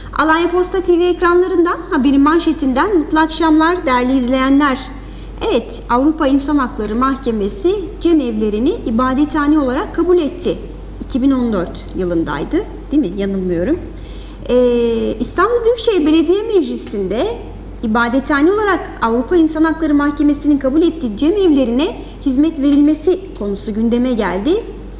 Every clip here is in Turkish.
Alanya Posta TV ekranlarından, haberin manşetinden mutlu akşamlar değerli izleyenler. Evet, Avrupa İnsan Hakları Mahkemesi cemevlerini ibadethane olarak kabul etti. 2014 yılındaydı, değil mi? Yanılmıyorum. İstanbul Büyükşehir Belediye Meclisi'nde ibadethane olarak Avrupa İnsan Hakları Mahkemesi'nin kabul ettiği cemevlerine hizmet verilmesi konusu gündeme geldi.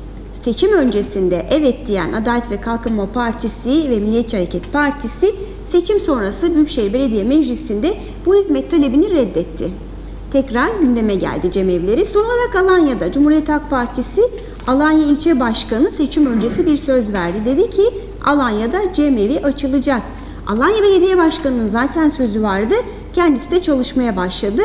Seçim öncesinde evet diyen Adalet ve Kalkınma Partisi ve Milliyetçi Hareket Partisi seçim sonrası Büyükşehir Belediye Meclisi'nde bu hizmet talebini reddetti. Tekrar gündeme geldi cemevleri. Son olarak Alanya'da Cumhuriyet Halk Partisi Alanya İlçe Başkanı seçim öncesi bir söz verdi. Dedi ki Alanya'da cemevi açılacak. Alanya Belediye Başkanı'nın zaten sözü vardı. Kendisi de çalışmaya başladı.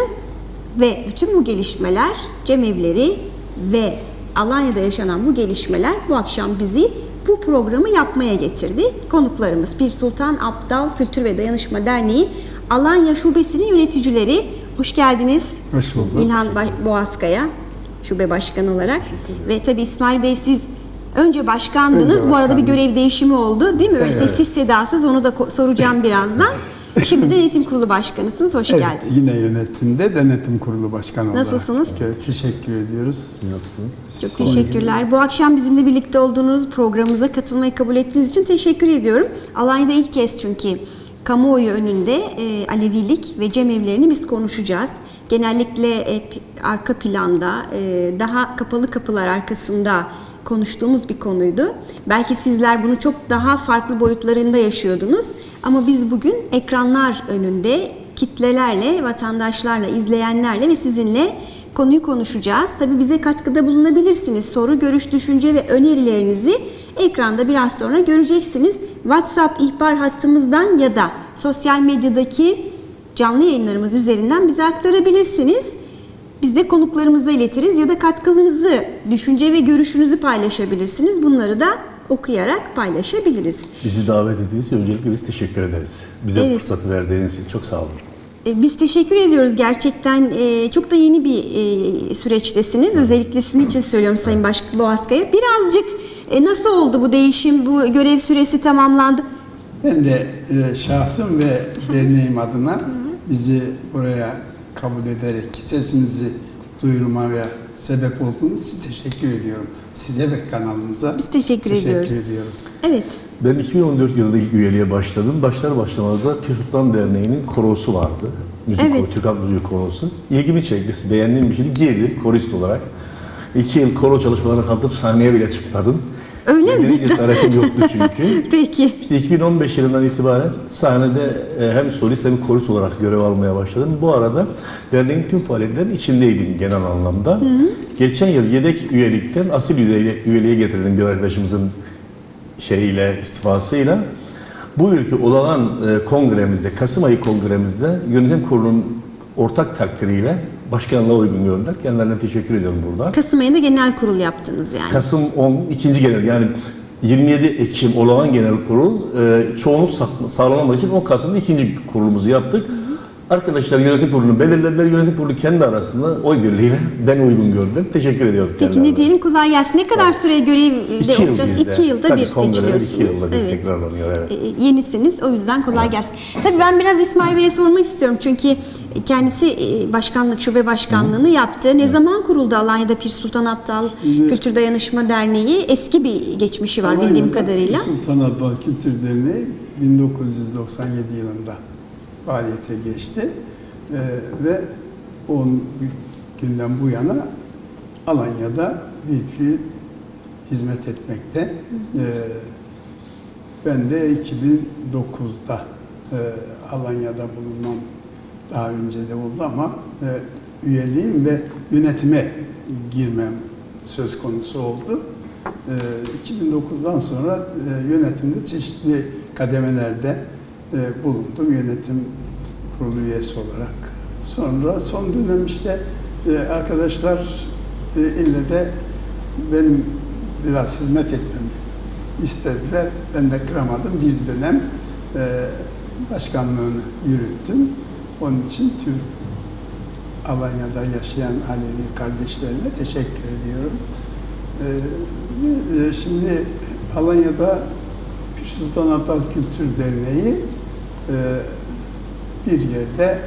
Ve bütün bu gelişmeler, cemevleri ve Alanya'da yaşanan bu gelişmeler bu akşam bizi bu programı yapmaya getirdi. Konuklarımız Pir Sultan Abdal Kültür ve Dayanışma Derneği Alanya Şubesi'nin yöneticileri. Hoş geldiniz. Hoş bulduk. İlhan Boğazkaya, şube başkanı olarak. Ve tabii İsmail Bey, siz önce başkandınız. Bu arada bir görev değişimi oldu, değil mi? Öyle evet. Sessiz sedasız, onu da soracağım birazdan. Şimdi de Denetim Kurulu Başkanısınız. Hoş geldiniz. Yine yönetimde Denetim Kurulu Başkanı olarak. Nasılsınız? Teşekkür ediyoruz. Siz nasılsınız? Çok teşekkürler. Bu akşam bizimle birlikte olduğunuz, programımıza katılmayı kabul ettiğiniz için teşekkür ediyorum. Alanya'da ilk kez çünkü kamuoyu önünde Alevilik ve cemevlerini biz konuşacağız. Genellikle arka planda, daha kapalı kapılar arkasında konuştuğumuz bir konuydu. Belki sizler bunu çok daha farklı boyutlarında yaşıyordunuz. Ama biz bugün ekranlar önünde kitlelerle, vatandaşlarla, izleyenlerle ve sizinle konuyu konuşacağız. Tabii bize katkıda bulunabilirsiniz. Soru, görüş, düşünce ve önerilerinizi ekranda biraz sonra göreceksiniz. WhatsApp ihbar hattımızdan ya da sosyal medyadaki canlı yayınlarımız üzerinden bize aktarabilirsiniz. Biz de konuklarımıza iletiriz ya da katkınızı, düşünce ve görüşünüzü paylaşabilirsiniz. Bunları da okuyarak paylaşabiliriz. Bizi davet ettiğiniz için öncelikle biz teşekkür ederiz. Bize bu fırsatı verdiğiniz için çok sağ olun. Biz teşekkür ediyoruz. Gerçekten çok da yeni bir süreçtesiniz. Özellikle sizin için söylüyorum Sayın Başkan Boğazkaya. Birazcık nasıl oldu bu değişim, bu görev süresi tamamlandı? Ben de şahsım ve derneğim adına bizi buraya kabul ederek sesimizi duyurmaya sebep olduğunuz için teşekkür ediyorum. Size ve kanalınıza biz teşekkür ediyoruz. Ediyorum. Evet. Ben 2014 yılında ilk üyeliğe başladım. Başlar başlamaz da Pir Sultan Derneği'nin korosu vardı. Müzik koro, Türk Halk Müziği Korosu. İlgimi çekti, beğendiğim bir şeydi. Girdim korist olarak. 2 yıl koro çalışmalarına kalkıp sahneye bile çıkmadım. Öyle mi? Cesaretim yoktu çünkü. Peki. İşte 2015 yılından itibaren sahnede hem solist hem korist olarak görev almaya başladım. Bu arada derneğin tüm faaliyetlerinin içindeydim genel anlamda. Geçen yıl yedek üyelikten asil üyeliğe getirdim bir arkadaşımızın istifasıyla. Bu yılki olan kongremizde, Kasım ayı kongremizde yönetim kurulunun ortak takdiriyle başkanlığa uygun gördüler. Kendilerine teşekkür ediyorum burada. Kasım ayında genel kurul yaptınız yani. Kasım 10 ikinci genel, yani 27 Ekim olağan genel kurul çoğunluk sağlanamadığı için 10 Kasım'da ikinci kurulumuzu yaptık. Arkadaşlar yönetim kurulunu belirlediler. Yönetim kurulu kendi arasında oy birliğiyle ben uygun gördüm. Teşekkür ediyorum. Peki ne diyelim, kolay gelsin. Ne kadar süre görevde olacak? 2 yılda tabii, bir seçiliyorsunuz. 2 yılda bir tekrarlanıyor. Evet. Yenisiniz. O yüzden kolay gelsin. Tabii ben biraz İsmail Bey'e sormak istiyorum. Çünkü kendisi başkanlık, şube başkanlığını yaptı. Ne zaman kuruldu Alanya'da Pir Sultan Abdal Kültür Dayanışma Derneği? Eski bir geçmişi var bildiğim kadarıyla. Pir Sultan Abdal Kültür Derneği 1997 yılında faaliyete geçti ve 10 günden bu yana Alanya'da bir hizmet etmekte. Ben de 2009'da Alanya'da bulunmam daha önce de oldu ama üyeliğim ve yönetime girmem söz konusu oldu. 2009'dan sonra yönetimde çeşitli kademelerde bulundum yönetim kurulu üyesi olarak. Sonra son dönem işte arkadaşlar ille de benim biraz hizmet etmemi istediler. Ben de kıramadım. Bir dönem başkanlığını yürüttüm. Onun için tüm Alanya'da yaşayan Alevi kardeşlerime teşekkür ediyorum. Şimdi Alanya'da Pir Sultan Abdal Kültür Derneği bir yerde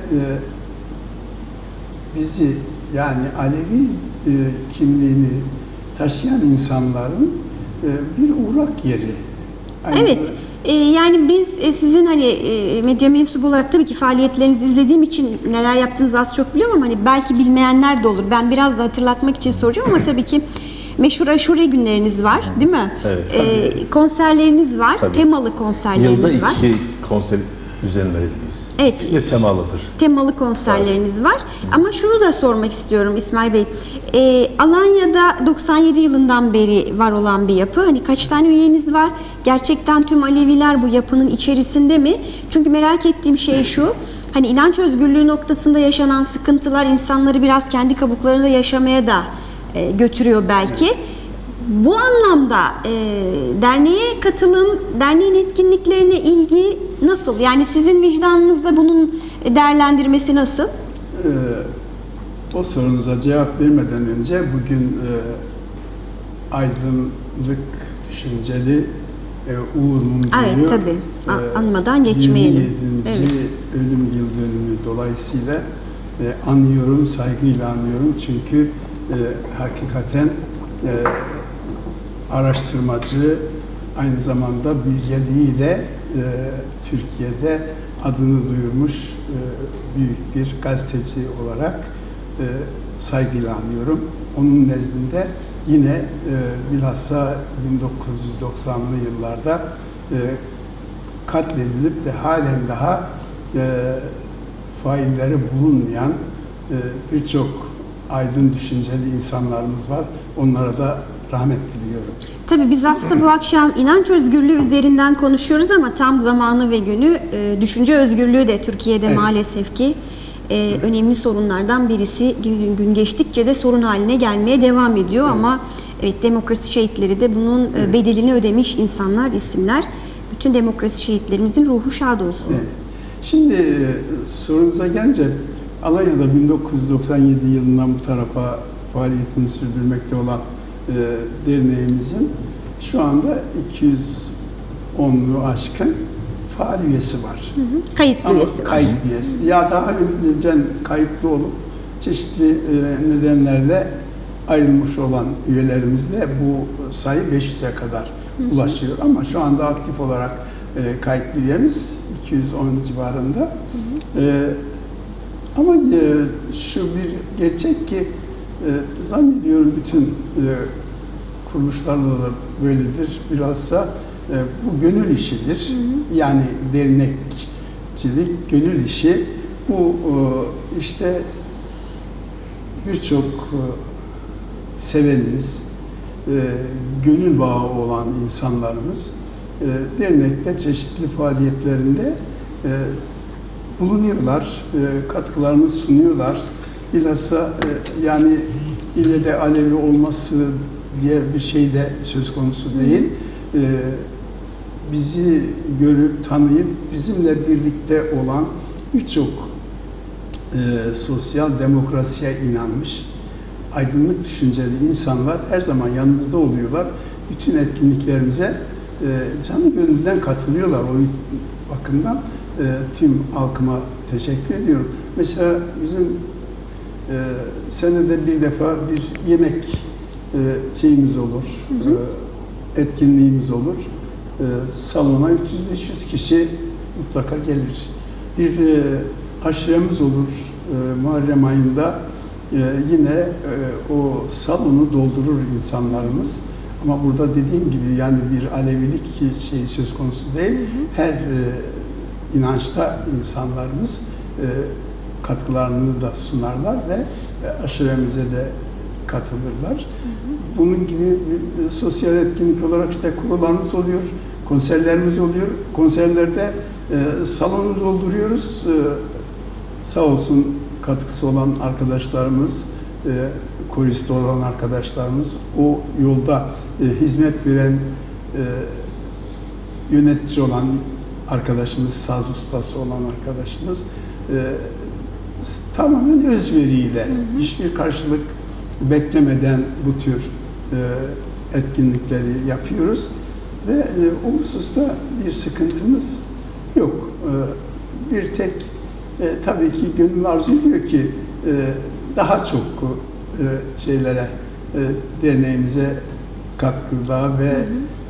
bizi, yani Alevi kimliğini taşıyan insanların bir uğrak yeri. Evet. Yani biz sizin hani medya mensubu olarak tabii ki faaliyetlerinizi izlediğim için neler yaptığınızı az çok biliyorum ama hani belki bilmeyenler de olur. Ben biraz da hatırlatmak için soracağım ama tabii ki meşhur aşure günleriniz var, değil mi? Evet. Konserleriniz var, Tabii. temalı konserleriniz Yılda var. 2 konser düzenleriz biz. Evet. İkisi de temalıdır. Temalı konserleriniz var. Ama şunu da sormak istiyorum İsmail Bey. Alanya'da 97 yılından beri var olan bir yapı. Hani kaç tane üyeniz var? Gerçekten tüm Aleviler bu yapının içerisinde mi? Çünkü merak ettiğim şey şu. Hani inanç özgürlüğü noktasında yaşanan sıkıntılar insanları biraz kendi kabuklarında yaşamaya da götürüyor belki. Bu anlamda derneğe katılım, derneğin etkinliklerine ilgi nasıl? Yani sizin vicdanınızda bunun değerlendirmesi nasıl? O sorunuza cevap vermeden önce bugün aydınlık, düşünceli Uğur Mumcu'yu Evet, tabii. Anmadan geçmeyelim. 27. Evet. ölüm yıl dönümü dolayısıyla anıyorum, saygıyla anıyorum. Çünkü hakikaten araştırmacı, aynı zamanda bilgeliğiyle Türkiye'de adını duyurmuş büyük bir gazeteci olarak saygıyla anıyorum. Onun nezdinde yine bilhassa 1990'lı yıllarda katledilip de halen daha failleri bulunmayan birçok aydın düşünceli insanlarımız var. Onlara da rahmet diliyorum. Tabii biz aslında bu akşam inanç özgürlüğü üzerinden konuşuyoruz ama tam zamanı ve günü düşünce özgürlüğü de Türkiye'de maalesef ki önemli sorunlardan birisi. Gün geçtikçe de sorun haline gelmeye devam ediyor ama evet, demokrasi şehitleri de bunun bedelini ödemiş insanlar, isimler. Bütün demokrasi şehitlerimizin ruhu şad olsun. Evet. Şimdi sorunuza gelince Alanya'da 1997 yılından bu tarafa faaliyetini sürdürmekte olan derneğimizin şu anda 210'lu aşkın faal üyesi var. Kayıtlı üyesi var. Kayıtlı üyesi. Ya daha önce kayıtlı olup çeşitli nedenlerle ayrılmış olan üyelerimizle bu sayı 500'e kadar ulaşıyor. Ama şu anda aktif olarak kayıtlı üyemiz 210 civarında. Ama şu bir gerçek ki zannediyorum bütün kuruluşlarla da böyledir. Bilhassa bu gönül işidir. Yani dernekçilik gönül işi. Bu işte birçok sevenimiz, gönül bağı olan insanlarımız dernekte çeşitli faaliyetlerinde bulunuyorlar, katkılarını sunuyorlar. Bilhassa yani ille de Alevi olması diye bir şey de söz konusu değil. Bizi görüp tanıyıp bizimle birlikte olan birçok sosyal demokrasiye inanmış, aydınlık düşünceli insanlar her zaman yanımızda oluyorlar. Bütün etkinliklerimize canı gönülden katılıyorlar. O bakımdan tüm halkıma teşekkür ediyorum. Mesela bizim senede bir defa bir yemek şeyimiz olur, etkinliğimiz olur. Salona 300-500 kişi mutlaka gelir. Bir aşuremiz olur Muharrem ayında. Yine o salonu doldurur insanlarımız. Ama burada dediğim gibi yani bir Alevilik şey söz konusu değil. Her inançta insanlarımız katkılarını da sunarlar ve aşuremize de katılırlar. Bunun gibi bir sosyal etkinlik olarak işte kurularımız oluyor, konserlerimiz oluyor. Konserlerde salonu dolduruyoruz. Sağ olsun katkısı olan arkadaşlarımız, koriste olan arkadaşlarımız, o yolda hizmet veren yönetici olan arkadaşımız, saz ustası olan arkadaşımız tamamen özveriyle, hiçbir karşılık beklemeden bu tür etkinlikleri yapıyoruz Ve o hususta bir sıkıntımız yok. Bir tek tabii ki gönül arzu ediyor ki daha çok şeylere, derneğimize katkıda ve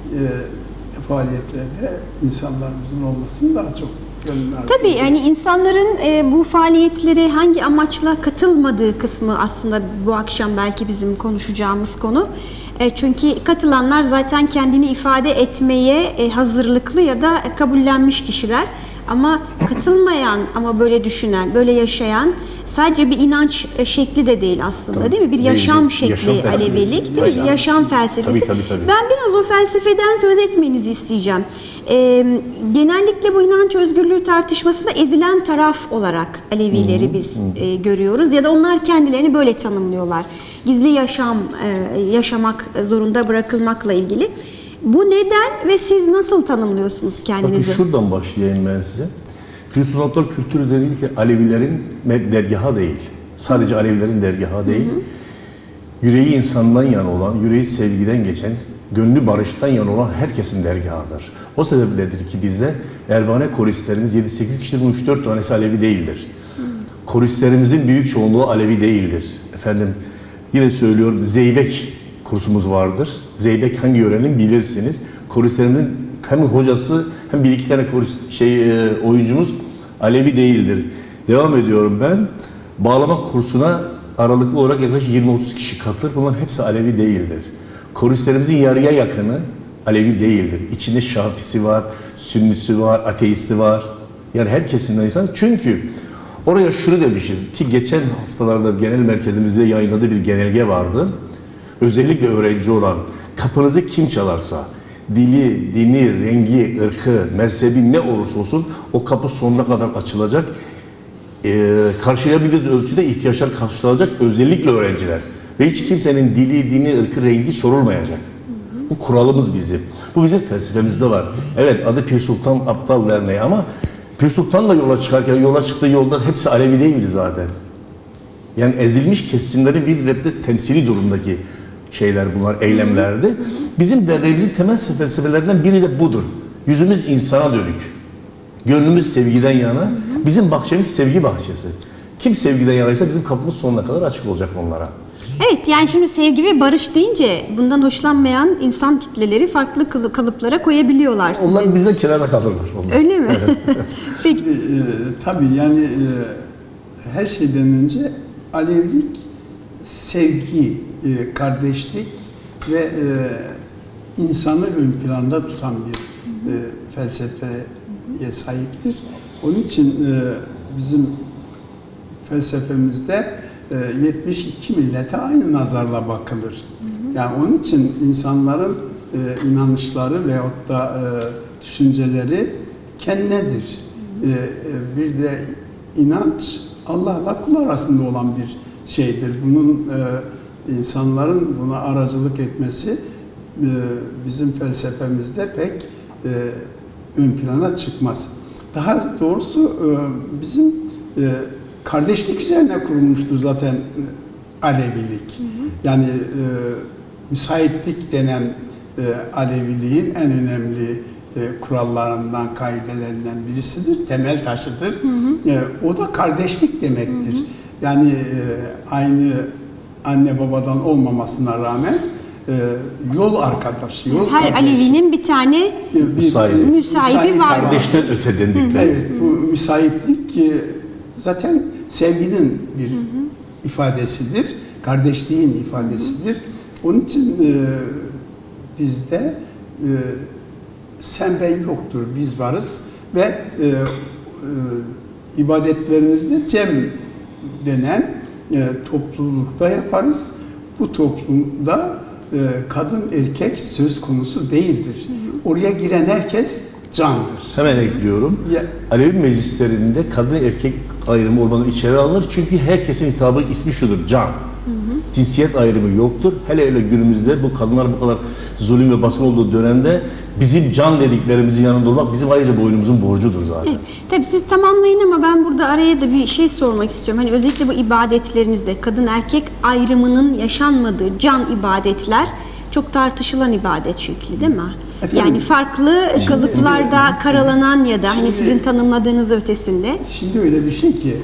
faaliyetlerde insanlarımızın olmasını daha çok gönül arzu Tabii ediyor. yani insanların bu faaliyetlere hangi amaçla katılmadığı kısmı aslında bu akşam belki bizim konuşacağımız konu. Çünkü katılanlar zaten kendini ifade etmeye hazırlıklı ya da kabullenmiş kişiler. Ama katılmayan ama böyle düşünen, böyle yaşayan sadece bir inanç şekli de değil aslında, Tabii, değil mi? Bir yaşam değil. şekli Yaşam felsefesi. Alevilik, değil mi? Yaşam felsefesi. Tabii. Ben biraz o felsefeden söz etmenizi isteyeceğim. Genellikle bu inanç özgürlüğü tartışmasında ezilen taraf olarak Alevileri biz görüyoruz ya da onlar kendilerini böyle tanımlıyorlar. Gizli yaşamak zorunda bırakılmakla ilgili. Bu neden ve siz nasıl tanımlıyorsunuz kendinizi? Bakın şuradan başlayayım ben size. Hristiyanlık kültürü dedi ki Alevilerin dergahı değil. Sadece Alevilerin dergahı değil. Yüreği insandan yana olan, yüreği sevgiden geçen, gönlü barıştan yana olan herkesin dergahıdır. O sebepledir ki bizde Erbane koristlerimiz 7-8 kişinin 3-4 tanesi Alevi değildir. Koristlerimizin büyük çoğunluğu Alevi değildir. Efendim yine söylüyorum, Zeybek kursumuz vardır. Zeybek hangi yörenin bilirsiniz. Koristlerimizin hem hocası hem bir iki tane oyuncumuz Alevi değildir. Devam ediyorum ben. Bağlama kursuna aralıklı olarak yaklaşık 20-30 kişi katılır. Bunların hepsi Alevi değildir. Koristlerimizin yarıya yakını Alevi değildir. İçinde Şafisi var, Sünnisi var, Ateisti var. Yani her kesimden insan. Çünkü oraya şunu demişiz ki geçen haftalarda genel merkezimizde yayınladığı bir genelge vardı. Özellikle öğrenci olan, kapınızı kim çalarsa, dili, dini, rengi, ırkı, mezhebi ne olursa olsun o kapı sonuna kadar açılacak. Karşılayabildiğiniz ölçüde ihtiyaçlar karşılanacak, özellikle öğrenciler. Ve hiç kimsenin dili, dini, ırkı, rengi sorulmayacak. Bu kuralımız bizim. Bu bizim felsefemizde var. Evet, adı Pir Sultan Abdal Derneği ama Pir Sultan da yola çıktığı yolda hepsi Alevi değildi zaten. Yani ezilmiş kesimleri bir nebze temsili durumdaki şeyler bunlar, eylemlerdi. Bizim derneğimizin temel felsefelerinden biri de budur. Yüzümüz insana dönük. Gönlümüz sevgiden yana. Bizim bahçemiz sevgi bahçesi. Kim sevgiden yanaysa bizim kapımız sonuna kadar açık olacak onlara. Evet, yani şimdi sevgi ve barış deyince bundan hoşlanmayan insan kitleleri farklı kalıplara koyabiliyorlar sizi. Onlar bizden kenarda kalırlar. Onlar. Öyle mi? Peki. Tabii yani her şeyden önce Alevilik sevgi, kardeşlik ve insanı ön planda tutan bir felsefeye sahiptir. Onun için bizim felsefemizde 72 millete aynı nazarla bakılır. Yani onun için insanların inanışları veyahut da düşünceleri kendinedir. Bir de inanç Allah'la kul arasında olan bir şeydir. Bunun insanların buna aracılık etmesi bizim felsefemizde pek ön plana çıkmaz. Daha doğrusu bizim kardeşlik üzerine kurulmuştur zaten Alevilik. Yani müsaiplik denen Aleviliğin en önemli kurallarından, kaidelerinden birisidir, temel taşıdır. O da kardeşlik demektir. Yani aynı anne babadan olmamasına rağmen yol arkadaşı, yol her kardeşi. Alevi'nin bir tane müsahibi var. Kardeşten öte dendikleri. Evet, bu müsaiplik zaten sevginin bir ifadesidir, kardeşliğin ifadesidir. Onun için bizde sen ben yoktur, biz varız ve ibadetlerimizde cem denen toplulukta yaparız. Bu toplumda kadın erkek söz konusu değildir. Oraya giren herkes candır. Hemen ekliyorum. Ya, Alevi meclislerinde kadın erkek ayrımı olmadan içeri alınır. Çünkü herkesin hitabı ismi şudur, can. Cinsiyet ayrımı yoktur. Hele günümüzde bu kadınlar bu kadar zulüm ve baskın olduğu dönemde bizim can dediklerimizin yanında olmak bizim ayrıca boynumuzun borcudur zaten. Evet. Tabii siz tamamlayın ama ben burada araya da bir şey sormak istiyorum. Hani özellikle bu ibadetlerinizde kadın erkek ayrımının yaşanmadığı can ibadetler çok tartışılan ibadet şekli değil mi? Efendim, Yani farklı kalıplarda karalanan ya da hani şimdi- sizin tanımladığınız ötesinde. Şimdi öyle bir şey ki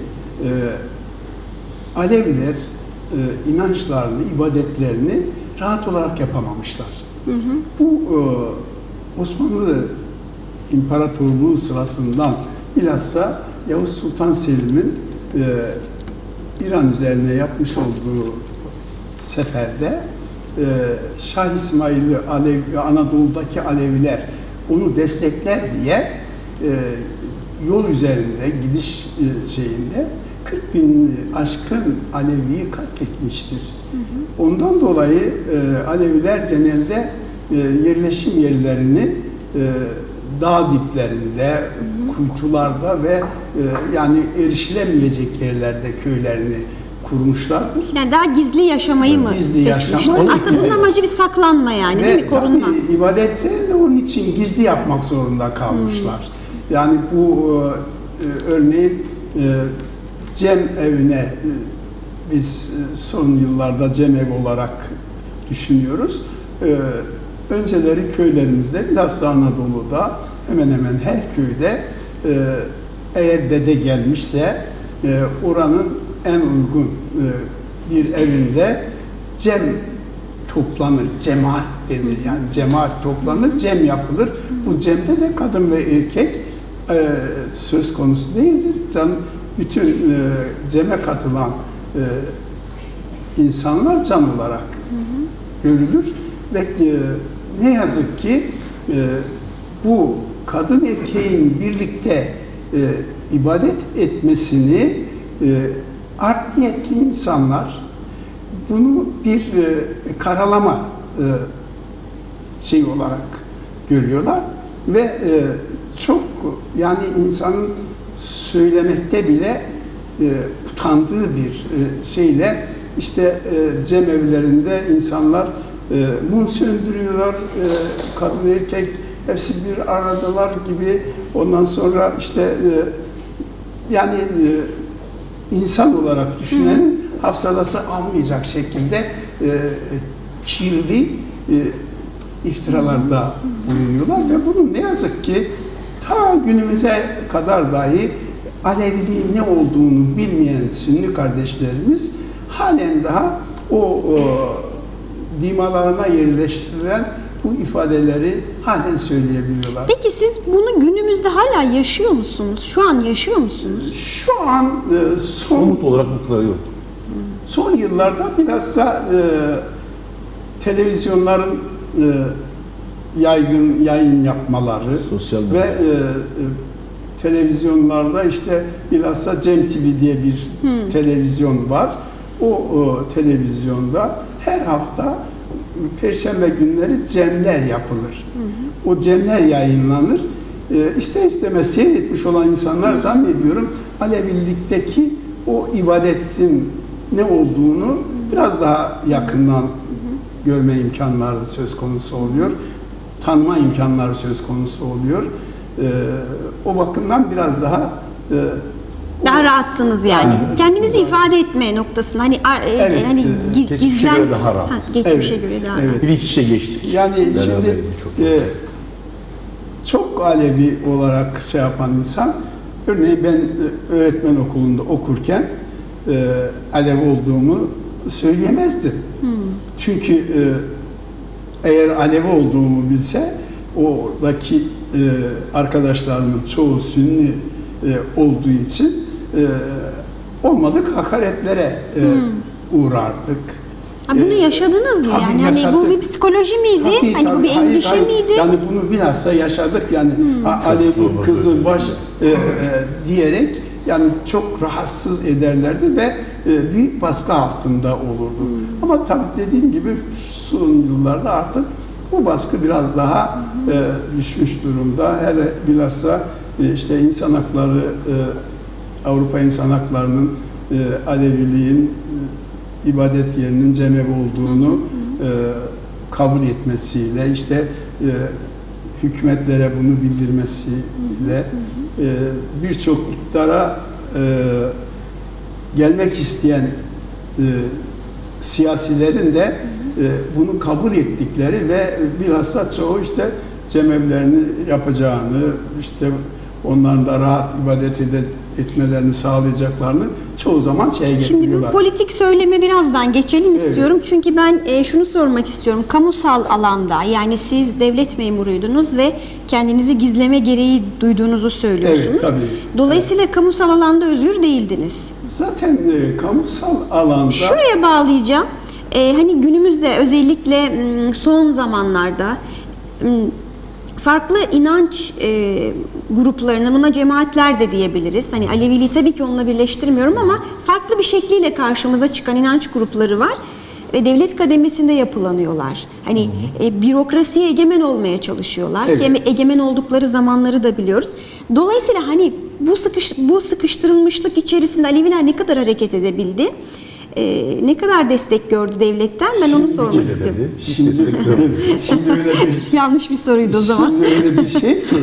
Aleviler inançlarını, ibadetlerini rahat olarak yapamamışlar. Bu Osmanlı İmparatorluğu sırasından bilhassa Yavuz Sultan Selim'in İran üzerine yapmış olduğu seferde Şah İsmail'i Anadolu'daki Aleviler onu destekler diye yol üzerinde gidiş şeyinde 40 bin aşkın Alevi'yi katletmiştir. Ondan dolayı Aleviler genelde yerleşim yerlerini dağ diplerinde, kuytularda ve yani erişilemeyecek yerlerde köylerini kurmuşlardır. Yani daha gizli yaşamayı mı Gizli seçmişler? yaşama. Aslında bunun amacı bir saklanma yani, değil mi? Ve Korunma. tabii ibadetlerini de onun için gizli yapmak zorunda kalmışlar. Yani bu örneğin Cem evine biz son yıllarda Cem ev olarak düşünüyoruz. Önceleri köylerimizde, bilhassa Anadolu'da hemen hemen her köyde eğer dede gelmişse oranın en uygun bir evinde cem toplanır, cemaat denir. Yani cemaat toplanır, cem yapılır. Bu cemde de kadın ve erkek söz konusu değildir. Bütün ceme katılan insanlar can olarak görülür ve ne yazık ki bu kadın erkeğin birlikte ibadet etmesini art niyetli insanlar bunu bir karalama şey olarak görüyorlar ve çok yani insanın söylemekte bile utandığı bir şeyle işte cemevlerinde insanlar mum söndürüyorlar, kadın erkek hepsi bir aradalar gibi, ondan sonra işte yani insan olarak düşünenin hafsalası almayacak şekilde kirli iftiralarda bulunuyorlar ve bunun ne yazık ki ta günümüze kadar dahi Aleviliğin ne olduğunu bilmeyen Sünni kardeşlerimiz halen daha o dimalarına yerleştirilen bu ifadeleri halen söyleyebiliyorlar. Peki siz bunu günümüzde hala yaşıyor musunuz? Şu an yaşıyor musunuz? Şu an Somut olarak bu kadar yok. son yıllarda bilhassa televizyonların yaygın yayın yapmaları Sosyal ve medya. televizyonlarda işte bilhassa Cem TV diye bir televizyon var. O televizyonda her hafta Perşembe günleri cemler yapılır. O cemler yayınlanır. İster istemez seyretmiş olan insanlar zannediyorum Alevilikteki o ibadetin ne olduğunu biraz daha yakından görme imkanları söz konusu oluyor. Tanıma imkanları söz konusu oluyor. O bakımdan biraz daha Daha rahatsınız yani. Kendinizi ifade etme noktasında hani Evet, hani geçmişe göre daha rahat. Geçmişe Evet, göre daha evet. rahat. Bir iç içe geçtik. yani şimdi Beraberiz birçok çok Alevi olarak şey yapan insan, örneğin ben öğretmen okulunda okurken Alevi olduğumu söyleyemezdim. Çünkü eğer Alevi olduğumu bilse oradaki arkadaşlarımın çoğu Sünni olduğu için olmadık hakaretlere uğrardık. Bunu yaşadınız mı Tabii yani? Hani bu yaşadık. bir psikoloji miydi? Tabii, Hani bu tabii. bir Hayır, endişe hayır. miydi? Yani bunu bilhassa yaşadık yani Alevi Kızılbaş diyerek yani çok rahatsız ederlerdi ve büyük baskı altında olurdu. Ama tabii dediğim gibi son yıllarda artık bu baskı biraz daha düşmüş durumda. Hele bilhassa işte insan hakları, Avrupa İnsan Hakları'nın Aleviliğin ibadet yerinin cemevi olduğunu kabul etmesiyle, işte hükümetlere bunu bildirmesiyle birçok iktidara gelmek isteyen siyasilerin de bunu kabul ettikleri ve bilhassa çoğu işte cemevlerini yapacağını, işte onların da rahat ibadet etmelerini sağlayacaklarını çoğu zaman getiriyorlar. Şimdi bu politik söyleme birazdan geçelim istiyorum. Evet. Çünkü ben şunu sormak istiyorum. Kamusal alanda, yani siz devlet memuruydunuz ve kendinizi gizleme gereği duyduğunuzu söylüyorsunuz. Evet, tabii. Dolayısıyla kamusal alanda özgür değildiniz. Zaten kamusal alanda... Şuraya bağlayacağım. Hani günümüzde özellikle son zamanlarda farklı inanç gruplarına, buna cemaatler de diyebiliriz. Hani Aleviliği tabii ki onunla birleştirmiyorum ama farklı bir şekliyle karşımıza çıkan inanç grupları var ve devlet kademesinde yapılanıyorlar. Hani bürokrasiye egemen olmaya çalışıyorlar. Evet. Egemen oldukları zamanları da biliyoruz. Dolayısıyla hani bu sıkıştırılmışlık içerisinde Aleviler ne kadar hareket edebildi? Ne kadar destek gördü devletten? Ben onu sormak istiyorum. Şimdi öyle bir yanlış bir soruydu o zaman. Şimdi öyle bir şey ki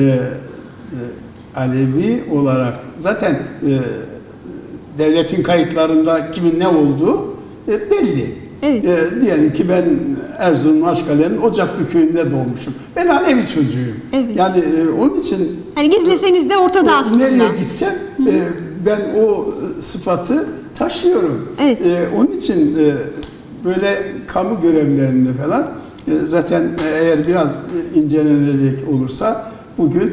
Alevi olarak zaten devletin kayıtlarında kimin ne olduğu belli. Evet. Diyelim ki ben Erzurum Aşkale'nin Ocaklı köyünde doğmuşum. Ben Alevi çocuğuyum. Evet. Yani onun için hani gizleseniz de ortada aslında. Nereye gitsem ben o sıfatı taşıyorum. Evet. Onun için böyle kamu görevlerinde falan zaten eğer biraz incelenecek olursa bugün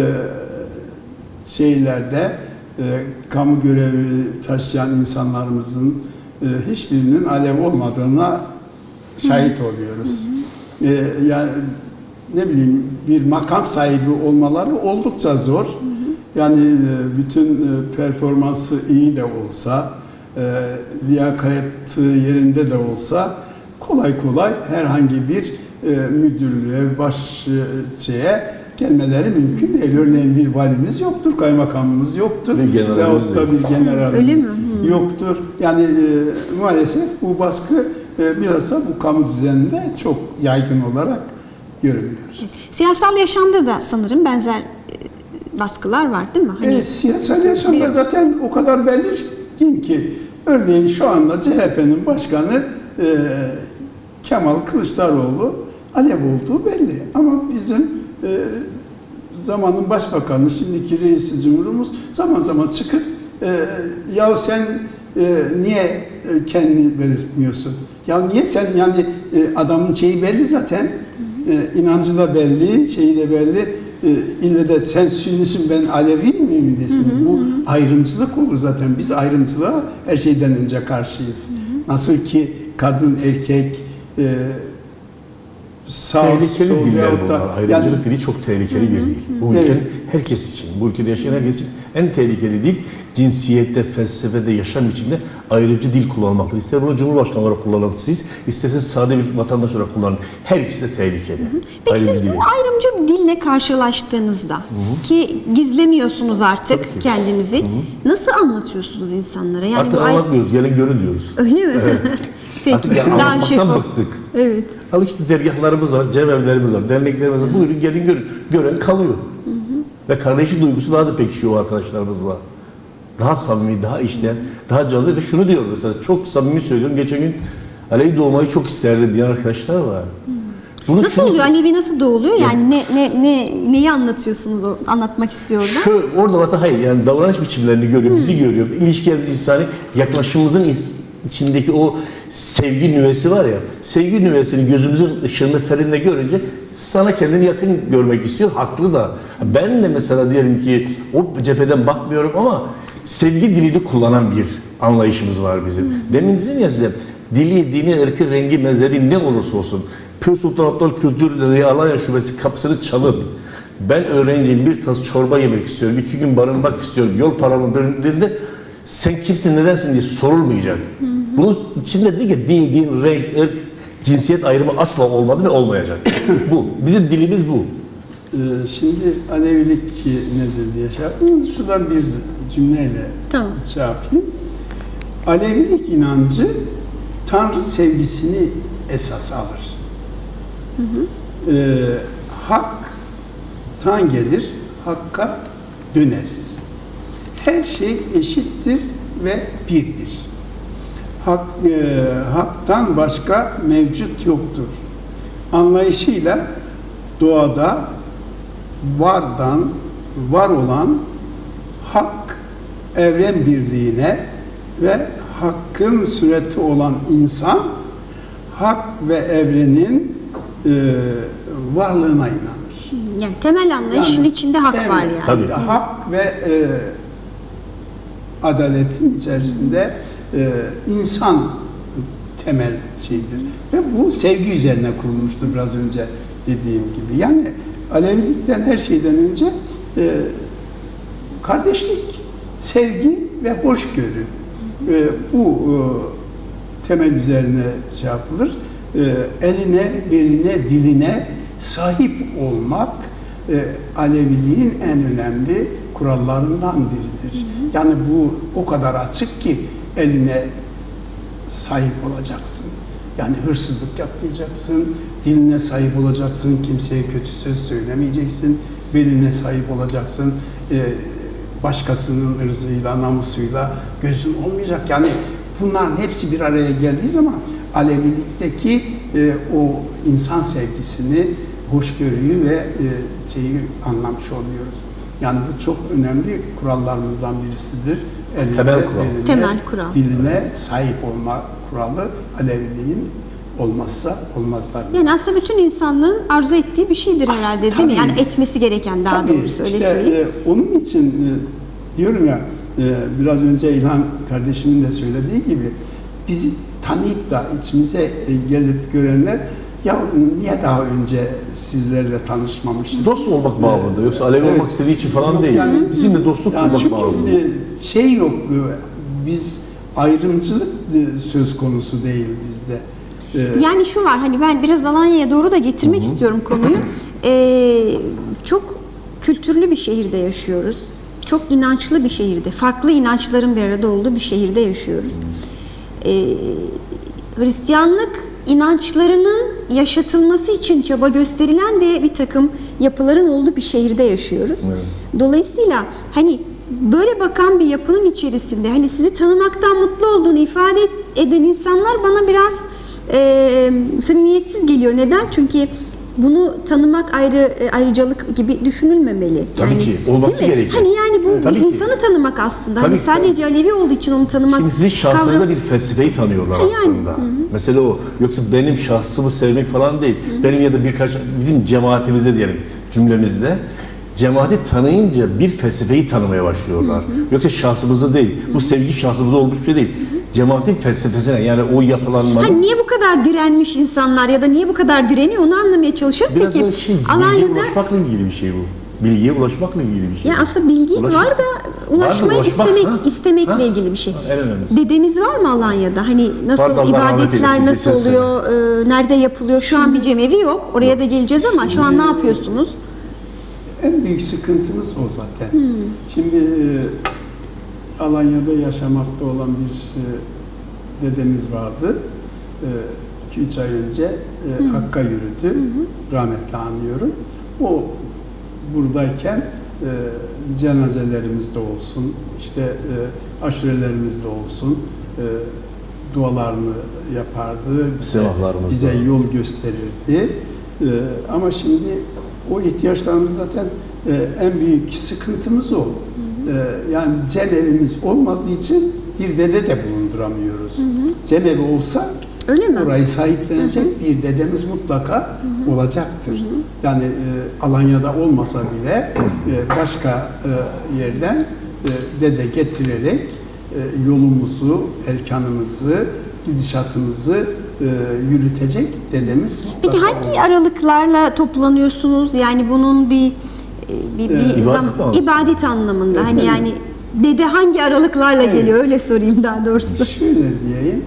kamu görevi taşıyan insanlarımızın hiçbirinin Alev olmadığına şahit oluyoruz. Yani ne bileyim bir makam sahibi olmaları oldukça zor. Yani bütün performansı iyi de olsa, liyakati yerinde de olsa kolay kolay herhangi bir müdürlüğe, baş gelmeleri mümkün değil. Örneğin bir valimiz yoktur, kaymakamımız yoktur veyahut da bir generalimiz yoktur. Yani maalesef bu baskı bilhassa bu kamu düzeninde çok yaygın olarak görülüyor. Siyasal yaşamda da sanırım benzer baskılar var değil mi? Hani siyasal yaşamda zaten o kadar belirgin ki örneğin şu anda CHP'nin başkanı Kemal Kılıçdaroğlu Alev olduğu belli. Ama bizim zamanın başbakanı, şimdiki reisi cumhurumuz zaman zaman çıkıp ya sen niye kendini belirtmiyorsun? Ya niye sen yani adamın şeyi belli zaten, inancı da belli, şeyi de belli. İlle de sen Sünnisin ben Alevi miyim desin. Bu ayrımcılık olur zaten. Biz ayrımcılığa her şeyden önce karşıyız. Nasıl ki kadın, erkek, sağ, tehlikeli sol diller veyahut da bunlar. Ayrımcılık dili çok tehlikeli bir dil. Bu ülkenin herkes için, bu ülkede yaşayan herkes için en tehlikeli dil cinsiyette, felsefede, yaşam biçiminde ayrımcı dil kullanmaktır. İster bunu Cumhurbaşkanı olarak kullanın siz, isterseniz sade bir vatandaş olarak kullanın. Her ikisi de tehlikeli. Peki siz bu ayrımcı dille karşılaştığınızda ki gizlemiyorsunuz artık kendinizi, nasıl anlatıyorsunuz insanlara? Yani artık anlatmıyoruz, gelin görün diyoruz. Öyle mi? Evet. Peki, artık anlatmaktan bıktık. Evet. Al işte dergahlarımız var, cemevlerimiz var, derneklerimiz var. Buyurun gelin görün. Gören kalıyor. Ve kardeşlik duygusu daha da pekişiyor arkadaşlarımızla. Daha samimi, daha içten, daha canlı ve şunu diyorum mesela çok samimi söylüyorum. Geçen gün Alevi doğmayı çok isterdim diyen arkadaşlar var. Bunu nasıl oluyor? Alevi nasıl doğuluyor? Yani neyi anlatıyorsunuz, anlatmak istiyorlar? Orada zaten hayır yani davranış biçimlerini görüyor, bizi görüyor. İlişkiler insani yaklaşımımızın içindeki o sevgi nüvesi var ya, sevgi nüvesini gözümüzün ışığında ferinde görünce sana kendini yakın görmek istiyor. Haklı da. Ben de mesela diyelim ki o cepheden bakmıyorum ama sevgi dilini kullanan bir anlayışımız var bizim. Demin dedim ya size, dili, dini, ırkı, rengi, mezhebi ne olursa olsun Pür Sultan Abdal Kültür Alanya Şubesi kapısını çalıp ben öğrenciyim bir tas çorba yemek istiyorum, 2 gün barınmak istiyorum, yol paramı bölündüğünde sen kimsin, nedensin diye sorulmayacak. Bunun içinde değil ki din, renk, ırk, cinsiyet ayrımı asla olmadı ve olmayacak. Bu. Bizim dilimiz bu. Şimdi Alevilik nedir diye şey yapayım. Şuradan bir cümleyle şey yapayım. Alevilik inancı Tanrı sevgisini esas alır. Hak'tan gelir, Hakk'a döneriz. Her şey eşittir ve birdir. Hak'tan başka mevcut yoktur. Anlayışıyla doğada var olan hak evren birliğine ve hakkın sureti olan insan hak ve evrenin varlığına inanır. Yani temel anlayışın içinde hak temel, var yani. Tabii. Hak ve adaletin içerisinde insan temel şeydir. Ve bu sevgi üzerine kurulmuştur biraz önce dediğim gibi. Yani Alevilikten her şeyden önce kardeşlik, sevgi ve hoşgörü bu temel üzerine şey yapılır. Eline, beline, diline sahip olmak Aleviliğin en önemli kurallarından biridir. Yani bu o kadar açık ki eline sahip olacaksın. Yani hırsızlık yapmayacaksın, diline sahip olacaksın, kimseye kötü söz söylemeyeceksin, beline sahip olacaksın, başkasının ırzıyla, namusuyla gözün olmayacak. Yani bunların hepsi bir araya geldiği zaman Alevilikteki o insan sevgisini, hoşgörüyü ve şeyi anlamış oluyoruz. Yani bu çok önemli kurallarımızdan birisidir. Eline, Temel kural. beline, Temel kural. diline sahip olma kuralı Aleviliğin olmazsa olmazlarından. Yani aslında bütün insanlığın arzu ettiği bir şeydir herhalde, değil mi? Tabii. Yani etmesi gereken, daha Tabii, doğrusu öyle işte, söyleyeyim. onun için diyorum ya, biraz önce İlhan kardeşimin de söylediği gibi bizi tanıyıp da içimize gelip görenler, ya niye daha önce sizlerle tanışmamışız? Dost olmak bağımında. Yoksa Alevi olmak istediği için falan Yok değil. yani, Bizimle dostluk kurmak çünkü bağımında. şey yok, biz ayrımcılık söz konusu değil bizde. Yani şu var, hani ben biraz Alanya'ya doğru da getirmek istiyorum konuyu. Çok kültürlü bir şehirde yaşıyoruz. Çok inançlı bir şehirde, farklı inançların bir arada olduğu bir şehirde yaşıyoruz. Hristiyanlık inançlarının yaşatılması için çaba gösterilen de bir takım yapıların olduğu bir şehirde yaşıyoruz. Evet. Dolayısıyla hani böyle bakan bir yapının içerisinde hani sizi tanımaktan mutlu olduğunu ifade eden insanlar bana biraz samimiyetsiz geliyor. Neden? Çünkü bunu tanımak ayrıcalık gibi düşünülmemeli. Tabii ki, olması değil mi? gerekiyor. Hani yani bu Tabii bir ki. insanı tanımak aslında. Tabii Hani ki, sadece Alevi olduğu için onu tanımak. Şimdi sizin şahsınızda kavram- bir felsefeyi tanıyorlar Yani, aslında. Mesela o. Yoksa benim şahsımı sevmek falan değil. Benim ya da bizim cemaatimizde diyelim, cümlemizde cemaati tanıyınca bir felsefeyi tanımaya başlıyorlar. Yoksa şahsımızda değil. Bu sevgi şahsımızda olmuş bir şey değil. Cemaatin felsefesine, yani o yapılanmanın... Hani niye bu kadar direnmiş insanlar ya da niye bu kadar direniyor onu anlamaya çalışıyorum. Biraz Peki da bilgiye Alanya'da ulaşmakla ilgili bir şey bu. Bilgiye ulaşmakla ilgili bir şey. ya aslında bilgi Ulaşırsa- var da ulaşmayı ulaşmak, istemekle ha? ilgili bir şey. En önemlisi. Dedemiz var mı Alanya'da? Hani nasıl Var da Allah rahmet ibadetler eylesin, nasıl geçen sene. oluyor? Nerede yapılıyor? Şu an bir cemevi yok. Oraya da geleceğiz ama şu an ne yapıyorsunuz? En büyük sıkıntımız o zaten. Şimdi Alanya'da yaşamakta olan bir dedemiz vardı. 2-3 ay önce Hakk'a yürüdü. Rahmetli anıyorum. O buradayken cenazelerimizde olsun, işte aşurelerimizde olsun dualarını yapardı. Sevaplarımızda. Bize yol gösterirdi. Ama şimdi o ihtiyaçlarımız zaten en büyük sıkıntımız o. Yani cemevimiz olmadığı için bir dede de bulunduramıyoruz. Cemevi olsa Öyle mi? orayı sahiplenecek bir dedemiz mutlaka olacaktır. Yani Alanya'da olmasa bile başka yerden dede getirerek yolumuzu, erkanımızı, gidişatımızı yürütecek dedemiz mutlaka Peki hangi aralıklarla toplanıyorsunuz? Yani bunun bir ibadet anlamında. Hani yani dede hangi aralıklarla geliyor? Öyle sorayım daha doğrusu. Şöyle diyeyim,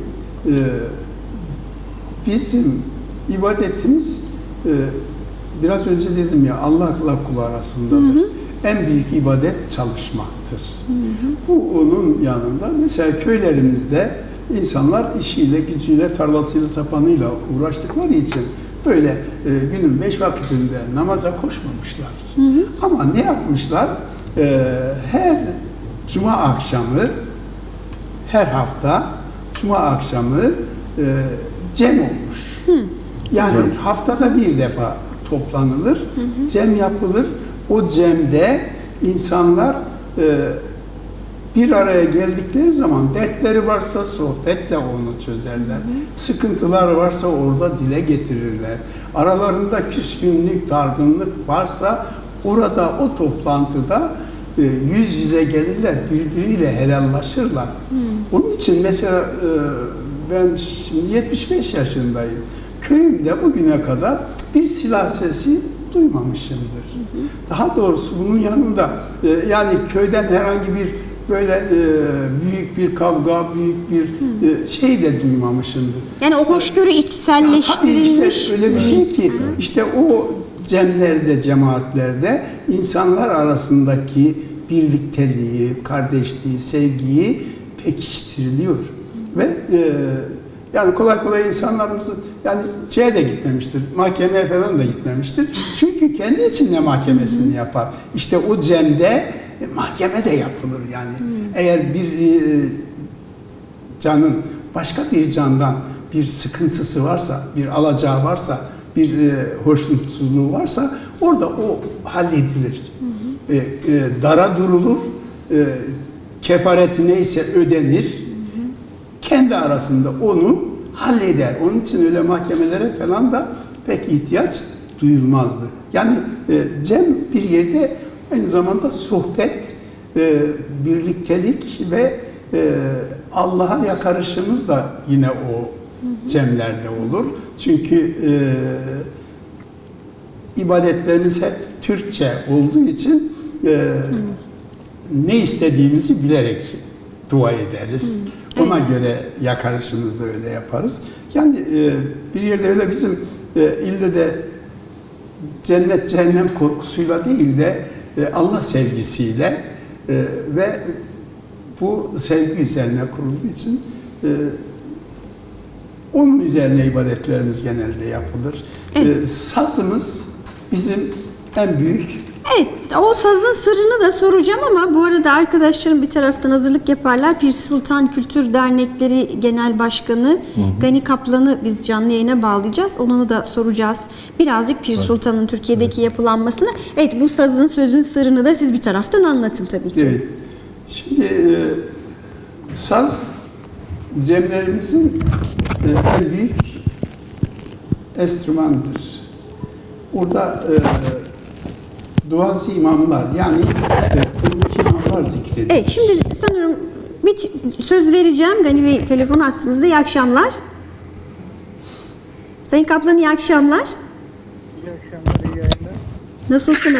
bizim ibadetimiz biraz önce dedim ya Allah'la kul arasındadır. En büyük ibadet çalışmaktır. Bu onun yanında mesela köylerimizde insanlar işiyle, gücüyle, tarlasıyla, tapanıyla uğraştıkları için böyle günün 5 vakitinde namaza koşmamışlar. Ama ne yapmışlar? Her cuma akşamı, her hafta cuma akşamı cem olmuş. Yani haftada bir defa toplanılır, cem yapılır. O cemde insanlar bir araya geldikleri zaman dertleri varsa sohbetle onu çözerler. Sıkıntılar varsa orada dile getirirler. Aralarında küskünlük, dargınlık varsa orada o toplantıda yüz yüze gelirler, birbiriyle helallaşırlar. Onun için mesela ben şimdi 75 yaşındayım. Köyümde bugüne kadar bir silah sesi duymamışımdır. Daha doğrusu bunun yanında yani köyden herhangi bir böyle büyük bir kavga, büyük bir şey de duymamışımdır. Yani o hoşgörü içselleştirilmiş. İşte öyle bir şey ki işte o cemlerde, cemaatlerde insanlar arasındaki birlikteliği, kardeşliği, sevgiyi pekiştiriliyor. Ve yani kolay kolay insanlarımızın yani şeye de gitmemiştir, mahkemeye falan da gitmemiştir. Çünkü kendi içinde mahkemesini yapar. İşte o cemde mahkeme de yapılır yani. Eğer bir canın başka bir candan bir sıkıntısı varsa, bir alacağı varsa, bir hoşnutsuzluğu varsa orada o halledilir. Dara durulur, kefareti neyse ödenir. Kendi arasında onu halleder. Onun için öyle mahkemelere falan da pek ihtiyaç duyulmazdı. Yani cem bir yerde aynı zamanda sohbet, birliktelik ve Allah'a yakarışımız da yine o cemlerde olur. Çünkü ibadetlerimiz hep Türkçe olduğu için ne istediğimizi bilerek dua ederiz. Ona göre yakarışımızı da öyle yaparız. Yani bir yerde öyle bizim ille de cennet cehennem korkusuyla değil de Allah sevgisiyle ve bu sevgi üzerine kurulduğu için onun üzerine ibadetlerimiz genelde yapılır. Evet. Sazımız bizim en büyük. Evet, o sazın sırrını da soracağım ama bu arada arkadaşlarım bir taraftan hazırlık yaparlar. Pir Sultan Kültür Dernekleri Genel Başkanı Gani Kaplan'ı biz canlı yayına bağlayacağız. Ona da soracağız. Birazcık Pir Sultan'ın Türkiye'deki yapılanmasını. Evet, bu sazın sözün sırrını da siz bir taraftan anlatın tabii ki. Evet. Şimdi saz cemlerimizin en büyük enstrümanıdır. Orada duası imamlar yani 12 imamlar zikredilir. Evet, şimdi sanıyorum bir söz vereceğim. Gani Bey telefonu attığımızda. İyi akşamlar. Sayın Kaplan, iyi akşamlar. İyi akşamlar, iyi yayınlar. Nasılsınız?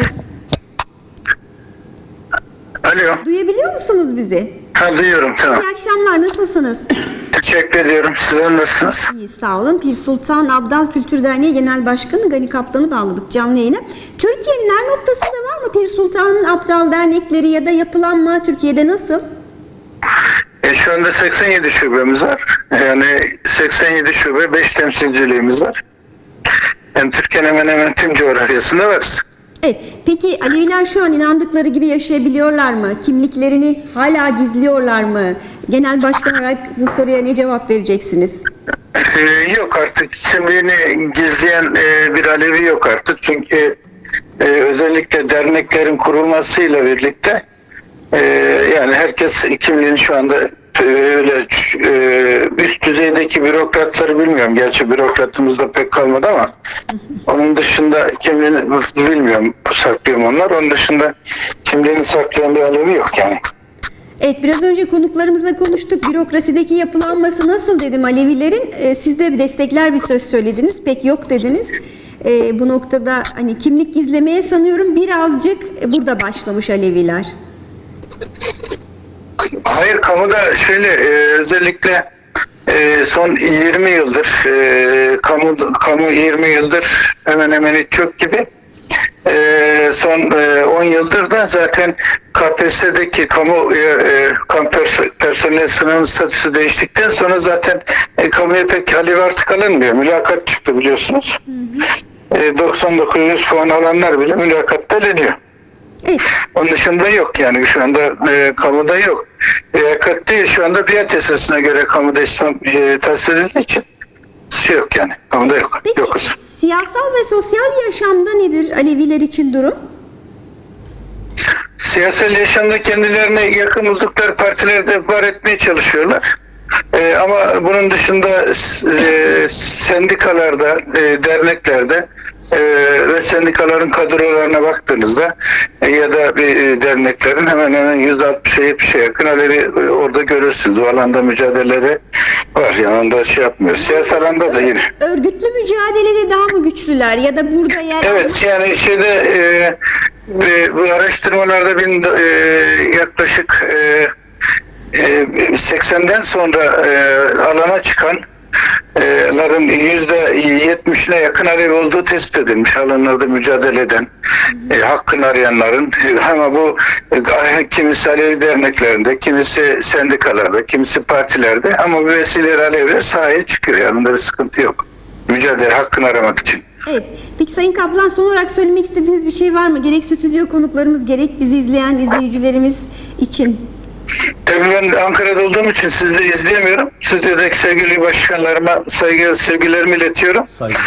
Alo. Duyabiliyor musunuz bizi? Ha, duyuyorum, tamam. İyi akşamlar, nasılsınız? Teşekkür ediyorum. Sizler nasılsınız? İyi, sağ olun. Pir Sultan Abdal Kültür Derneği Genel Başkanı Gani Kaplan'ı bağladık canlı yayına. Türkiye'nin her noktasında var mı Pir Sultan Abdal dernekleri ya da yapılanma Türkiye'de nasıl? Şu anda 87 şubemiz var. Yani 87 şube, 5 temsilciliğimiz var. Yani Türkiye'nin hemen hemen tüm coğrafyasında varız. Evet. Peki Aleviler şu an inandıkları gibi yaşayabiliyorlar mı? Kimliklerini hala gizliyorlar mı? Genel başkan olarak bu soruya ne cevap vereceksiniz? Yok artık. Kimliğini gizleyen bir Alevi yok artık. Çünkü özellikle derneklerin kurulmasıyla birlikte yani herkes kimliğini şu anda öyle üst düzeydeki bürokratları bilmiyorum. Gerçi bürokratımız da pek kalmadı ama onun dışında kimliğini bilmiyorum, saklıyorum onlar. Onun dışında kimliğini saklayan bir Alevi yok yani. Evet, biraz önce konuklarımızla konuştuk. Bürokrasideki yapılanması nasıl dedim Alevilerin. Siz de bir destekler bir söz söylediniz. Pek yok dediniz. Bu noktada hani kimlik gizlemeye sanıyorum birazcık burada başlamış Aleviler. Hayır, kamuda şöyle özellikle son 20 yıldır kamu 20 yıldır hemen hemen hiç yok gibi. Son 10 yıldır da zaten KPSS'deki kamu personel sınavının statüsü değiştikten sonra zaten kamuya pek Alevi artık alınmıyor. Mülakat çıktı biliyorsunuz. 99-100 puan alanlar bile mülakatta eleniyor. Evet. Onun dışında yok yani şu anda kamuda yok. Liyakat değil, şu anda biat yasasına göre kamuda İslam tahsis edildiği için şey yok yani. Kamuda yok. Peki, yokuz. Siyasal ve sosyal yaşamda nedir Aleviler için durum? Siyasal yaşamda kendilerine yakın buldukları partilerde var etmeye çalışıyorlar. Ama bunun dışında sendikalarda, derneklerde ve sendikaların kadrolarına baktığınızda ya da bir derneklerin hemen hemen %60'a 70'e yakın Alevi orada görürsünüz. O alanda mücadeleleri var. Yanında şey yapmıyor. Siyasal alanda da yine. Örgütlü mücadelede daha mı güçlüler ya da burada yer Evet, yani bu araştırmalarda yaklaşık 80'den sonra alana çıkanların %70'ine yakın Alevi olduğu tespit edilmiş. Alanlarda mücadele eden, hakkını arayanların, ama bu kimisi Alevi derneklerinde, kimisi sendikalarda, kimisi partilerde, ama bu vesileyle Aleviler sahaya çıkıyor. Yanında bir sıkıntı yok. Mücadele, hakkını aramak için. Evet. Peki Sayın Kaplan, son olarak söylemek istediğiniz bir şey var mı? Gerek stüdyo konuklarımız, gerek bizi izleyen izleyicilerimiz için. Tabii ben Ankara'da olduğum için sizi de izleyemiyorum. Stüdyodaki sevgili başkanlarıma sevgilerimi iletiyorum.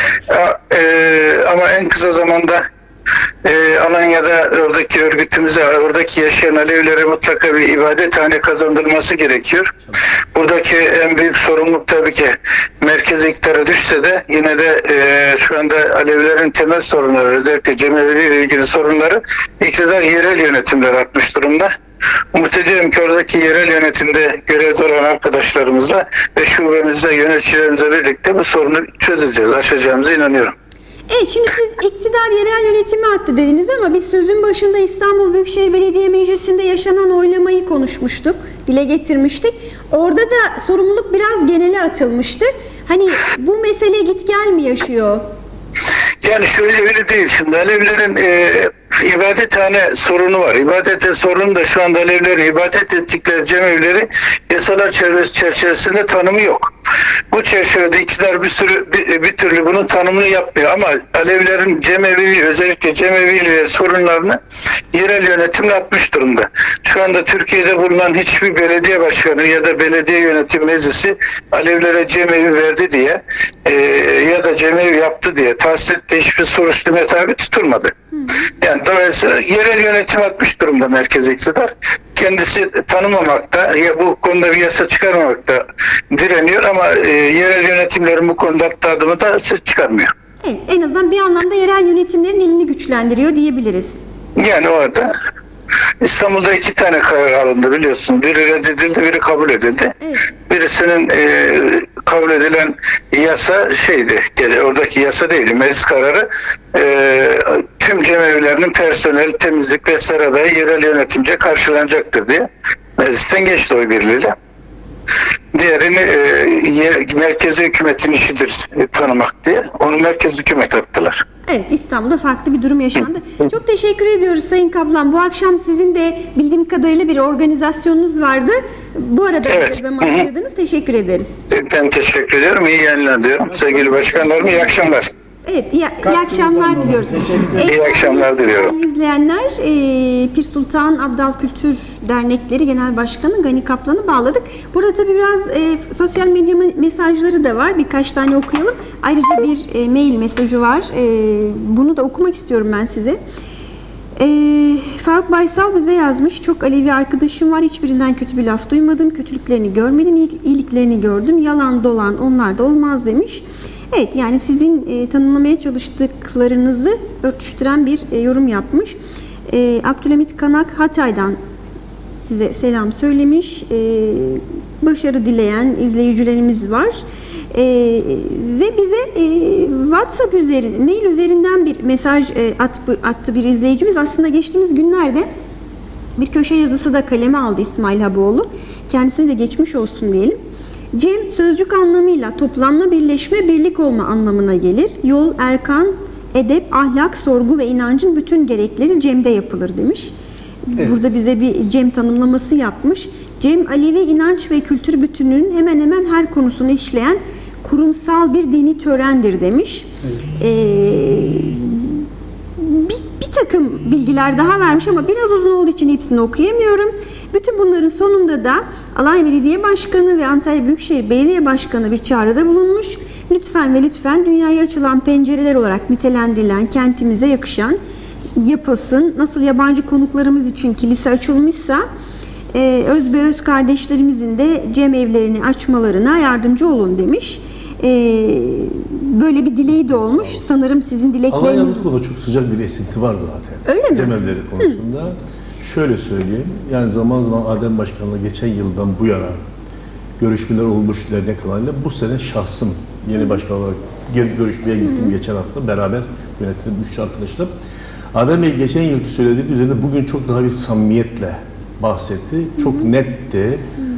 Ama en kısa zamanda Alanya'da oradaki örgütümüze, oradaki yaşayan Alevilere mutlaka bir ibadethane kazandırılması gerekiyor. Buradaki en büyük sorumluluk tabii ki merkezi iktidara düşse de yine de şu anda Alevilerin temel sorunları, özellikle cemevi ile ilgili sorunları iktidar yerel yönetimler atmış durumda. Umut ediyorum ki oradaki yerel yönetimde görevde olan arkadaşlarımızla ve şubemizle, yöneticilerimizle birlikte bu sorunu çözeceğiz, aşacağımıza inanıyorum. Evet, şimdi siz iktidar yerel yönetimi attı dediniz ama biz sözün başında İstanbul Büyükşehir Belediye Meclisi'nde yaşanan oylamayı konuşmuştuk, dile getirmiştik. Orada da sorumluluk biraz genele atılmıştı. Hani bu mesele git gel mi yaşıyor? Yani şöyle öyle değil. Şimdi Alevilerin ibadethane sorunu var. İbadet sorunu da şu anda Alevilerin ibadet ettikleri cemevleri yasalar çerçevesinde tanımı yok. Bu çerçevede iktidar bir türlü bunun tanımını yapmıyor, ama Alevilerin cemevi, özellikle cemevi sorunlarını yerel yönetimle atmış durumda. Şu anda Türkiye'de bulunan hiçbir belediye başkanı ya da belediye yönetim meclisi Alevilere cemevi verdi diye ya da cemevi yaptı diye tahsiste hiçbir soruşturmaya tabi tutulmadı. Yani dolayısıyla yerel yönetim atmış durumda merkez iktidar. Kendisi tanımamakta, bu konuda bir yasa çıkarmamakta direniyor, ama yerel yönetimlerin bu konuda attığı adımı da ses çıkarmıyor. Evet, en azından bir anlamda yerel yönetimlerin elini güçlendiriyor diyebiliriz. Yani orada İstanbul'da 2 tane karar alındı, biliyorsun. Biri reddedildi, biri kabul edildi. Evet. Birisinin kabul edilen yasa oradaki yasa değil, meclis kararı tüm cemevlerinin personel, temizlik vesaire adayı yerel yönetimce karşılanacaktır diye meclisten geçti oy birliğiyle. Diğerini merkezi hükümetin işidir tanımak diye onu merkezi hükümet attılar. Evet, İstanbul'da farklı bir durum yaşandı. Çok teşekkür ediyoruz Sayın Kaplan. Bu akşam sizin de bildiğim kadarıyla bir organizasyonunuz vardı. Bu arada zaman ayırdınız. Teşekkür ederiz. Ben teşekkür ediyorum. İyi yayınlar diyorum. Sevgili başkanlarım, iyi akşamlar. Evet, iyi akşamlar diliyoruz. İyi akşamlar diliyorum. İzleyenler, Pir Sultan Abdal Kültür Dernekleri Genel Başkanı Gani Kaplan'ı bağladık. Burada tabii biraz sosyal medya mesajları da var. Birkaç tane okuyalım. Ayrıca bir mail mesajı var. Bunu da okumak istiyorum ben size. Faruk Baysal bize yazmış. Çok Alevi arkadaşım var. Hiçbirinden kötü bir laf duymadım. Kötülüklerini görmedim. İyiliklerini gördüm. Yalan dolan onlar da olmaz demiş. Evet, yani sizin tanımlamaya çalıştıklarınızı örtüştüren bir yorum yapmış. Abdülhamit Kanak Hatay'dan size selam söylemiş. Başarı dileyen izleyicilerimiz var. Ve bize WhatsApp üzerinden, mail üzerinden bir mesaj attı bir izleyicimiz. Aslında geçtiğimiz günlerde bir köşe yazısı da kaleme aldı İsmail Haboğlu. Kendisine de geçmiş olsun diyelim. Cem sözcük anlamıyla toplanma, birleşme, birlik olma anlamına gelir. Yol, erkan, edep, ahlak, sorgu ve inancın bütün gerekleri cemde yapılır demiş. Evet. Burada bize bir cem tanımlaması yapmış. Cem, Alevi inanç ve kültür bütününün hemen hemen her konusunu işleyen kurumsal bir dini törendir demiş. Evet. Bir takım bilgiler bilgiler daha vermiş ama biraz uzun olduğu için hepsini okuyamıyorum. Bütün bunların sonunda da Alanya Belediye Başkanı ve Antalya Büyükşehir Belediye Başkanı bir çağrıda bulunmuş. Lütfen ve lütfen dünyaya açılan pencereler olarak nitelendirilen kentimize yakışan yapılsın. Nasıl yabancı konuklarımız için kilise açılmışsa özbeöz kardeşlerimizin de cemevlerini açmalarına yardımcı olun demiş. Böyle bir dileği de olmuş. Sanırım sizin dilekleriniz... Alanya'da bu konuda çok sıcak bir esinti var zaten. Öyle mi? Cemevleri konusunda. Şöyle söyleyeyim, yani zaman zaman Adem Başkan'la geçen yıldan bu yana görüşmeler olmuş dernek alanıyla bu sene şahsım yeni başkan olarak görüşmeye gittim geçen hafta beraber yönettiğim 3 arkadaşlar. Adem Bey geçen yılki söylediği üzerinde bugün çok daha bir samimiyetle bahsetti. Çok netti.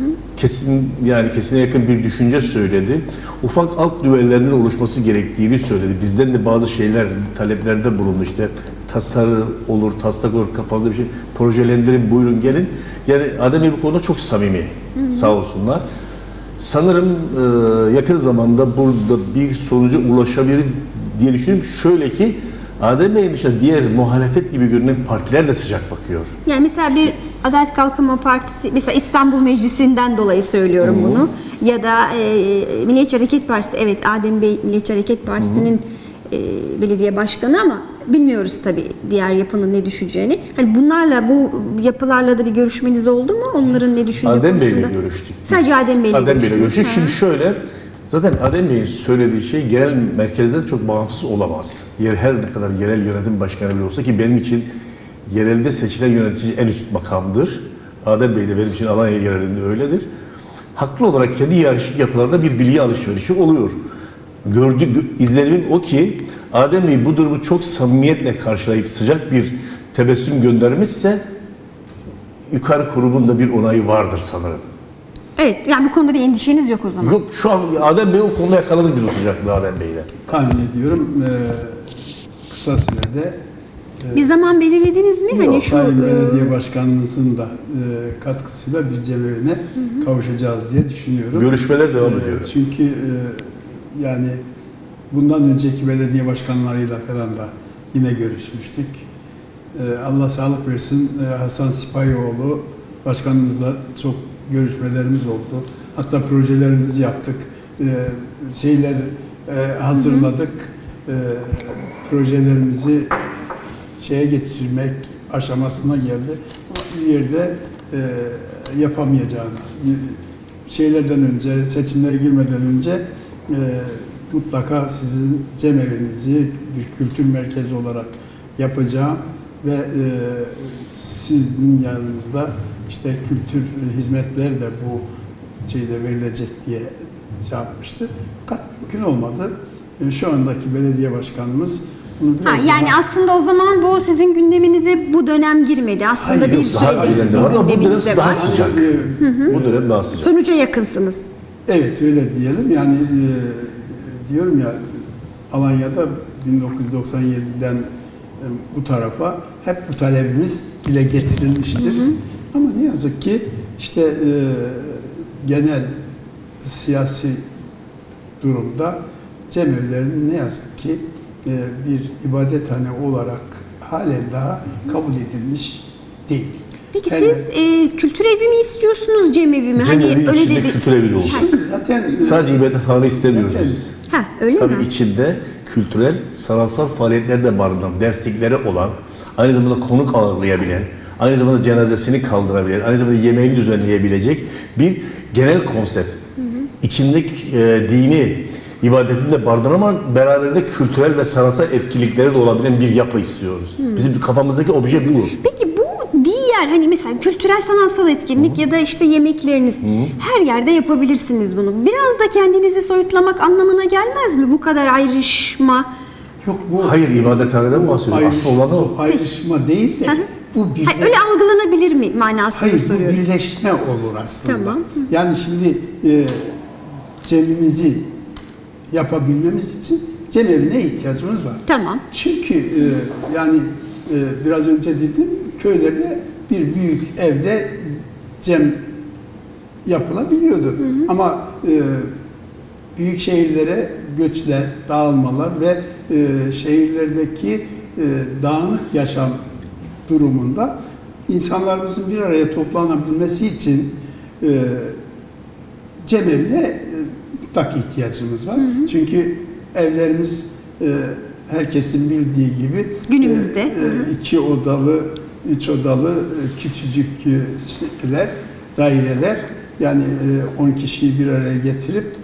Kesine yakın bir düşünce söyledi. Ufak alt düvellerinin oluşması gerektiğini söyledi. Bizden de bazı şeyler, taleplerde bulundu. İşte tasarı olur, taslak olur, kafanızda bir şey projelendirin, buyurun gelin. Yani Adem Bey bu konuda çok samimi. Sağ olsunlar. Sanırım yakın zamanda burada bir sonuca ulaşabiliriz diye düşünüyorum. Şöyle ki Adem Bey'in dışında diğer muhalefet gibi görünen partiler de sıcak bakıyor. Yani mesela bir Adalet Kalkınma Partisi, mesela İstanbul Meclisi'nden dolayı söylüyorum bunu. Ya da Milliyetçi Hareket Partisi, evet Adem Bey Milliyetçi Hareket Partisi'nin belediye başkanı ama bilmiyoruz tabii diğer yapının ne düşeceğini. Hani bunlarla, bu yapılarla da bir görüşmeniz oldu mu? Onların ne düşündüğü Adem konusunda? Bey'le görüştük. Sadece Adem Bey'le görüştük. Şimdi şöyle, zaten Adem Bey'in söylediği şey genel merkezden çok bağımsız olamaz. Her ne kadar yerel yönetim başkanı bile olsa ki benim için yerelde seçilen yönetici en üst makamdır. Adem Bey de benim için Alanya yerelinde öyledir. Haklı olarak kendi hiyerarşik yapılarda bir bilgi alışverişi oluyor. İzlenimim o ki Adem Bey bu durumu çok samimiyetle karşılayıp sıcak bir tebessüm göndermişse yukarı kurumunda bir onayı vardır sanırım. Evet, yani bu konuda bir endişeniz yok o zaman. Yok, şu an Adem Bey o konuda yakaladık biz o sıcaklığı Adem Bey'le. Tahmin ediyorum kısa sürede Bir zaman belirlediniz mi? Hani şu Sayın Belediye Başkanımızın da katkısıyla bir cemevine kavuşacağız diye düşünüyorum. Görüşmeler devam ediyor. Çünkü yani bundan önceki belediye başkanlarıyla falan da yine görüşmüştük. Allah sağlık versin, Hasan Sipahioğlu başkanımızla çok görüşmelerimiz oldu. Hatta projelerimizi yaptık. Hazırladık. Projelerimizi geçirmek aşamasına geldi. Bir yerde yapamayacağını, şeylerden önce, seçimlere girmeden önce mutlaka sizin cemevinizi bir kültür merkezi olarak yapacağım ve sizin yanınızda işte kültür hizmetleri de bu şeyde verilecek diye şey yapmıştı. Fakat mümkün olmadı. Şu andaki belediye başkanımız bunu biraz yani aslında o zaman bu sizin gündeminize bu dönem girmedi. Aslında Hayır, bir süredir sizin gündeminizde daha var. sıcak. Bu dönem daha sıcak. Sonuca yakınsınız. Evet, öyle diyelim. Yani diyorum ya, Alanya'da 1997'den bu tarafa hep bu talebimiz dile getirilmiştir. Ama ne yazık ki işte genel siyasi durumda cemevlerin ne yazık ki bir ibadethane olarak halen daha kabul edilmiş değil. Peki siz kültür evi mi istiyorsunuz, cemevi mi? Cemevi hani içinde kültür evi de olacak. Zaten sadece ibadethane istemiyoruz biz. Öyle Tabii mi? içinde kültürel, sanatsal faaliyetler de barındıran, derslikleri olan, aynı zamanda konuk ağırlayabilen, aynı zamanda cenazesini kaldırabilen, aynı zamanda yemeğini düzenleyebilecek bir genel konsept. İçindeki dini, ibadetini de barındıran ama beraberinde kültürel ve sanatsal etkilikleri de olabilen bir yapı istiyoruz. Bizim kafamızdaki obje bu. Peki bu diğer hani mesela kültürel sanatsal etkinlik ya da işte yemekleriniz her yerde yapabilirsiniz bunu. Biraz da kendinizi soyutlamak anlamına gelmez mi bu kadar ayrışma? Yok, bu Hayır, ibadethaneden bahsediyorum. Aslında olan o. Ayrışma değil de bu Öyle algılanabilir mi manasında soruyorum. bu birleşme olur aslında. Tamam. Yani şimdi cemimizi yapabilmemiz için cemevine ihtiyacımız var. Tamam. Çünkü yani biraz önce dedim, köylerde bir büyük evde cem yapılabiliyordu. Ama büyük şehirlere göçler, dağılmalar ve şehirlerdeki dağınık yaşam durumunda insanlarımızın bir araya toplanabilmesi için cemevine mutlak ihtiyacımız var. Çünkü evlerimiz herkesin bildiği gibi günümüzde 2 odalı, 3 odalı küçücük şeyler, daireler, yani 10 kişiyi bir araya getirip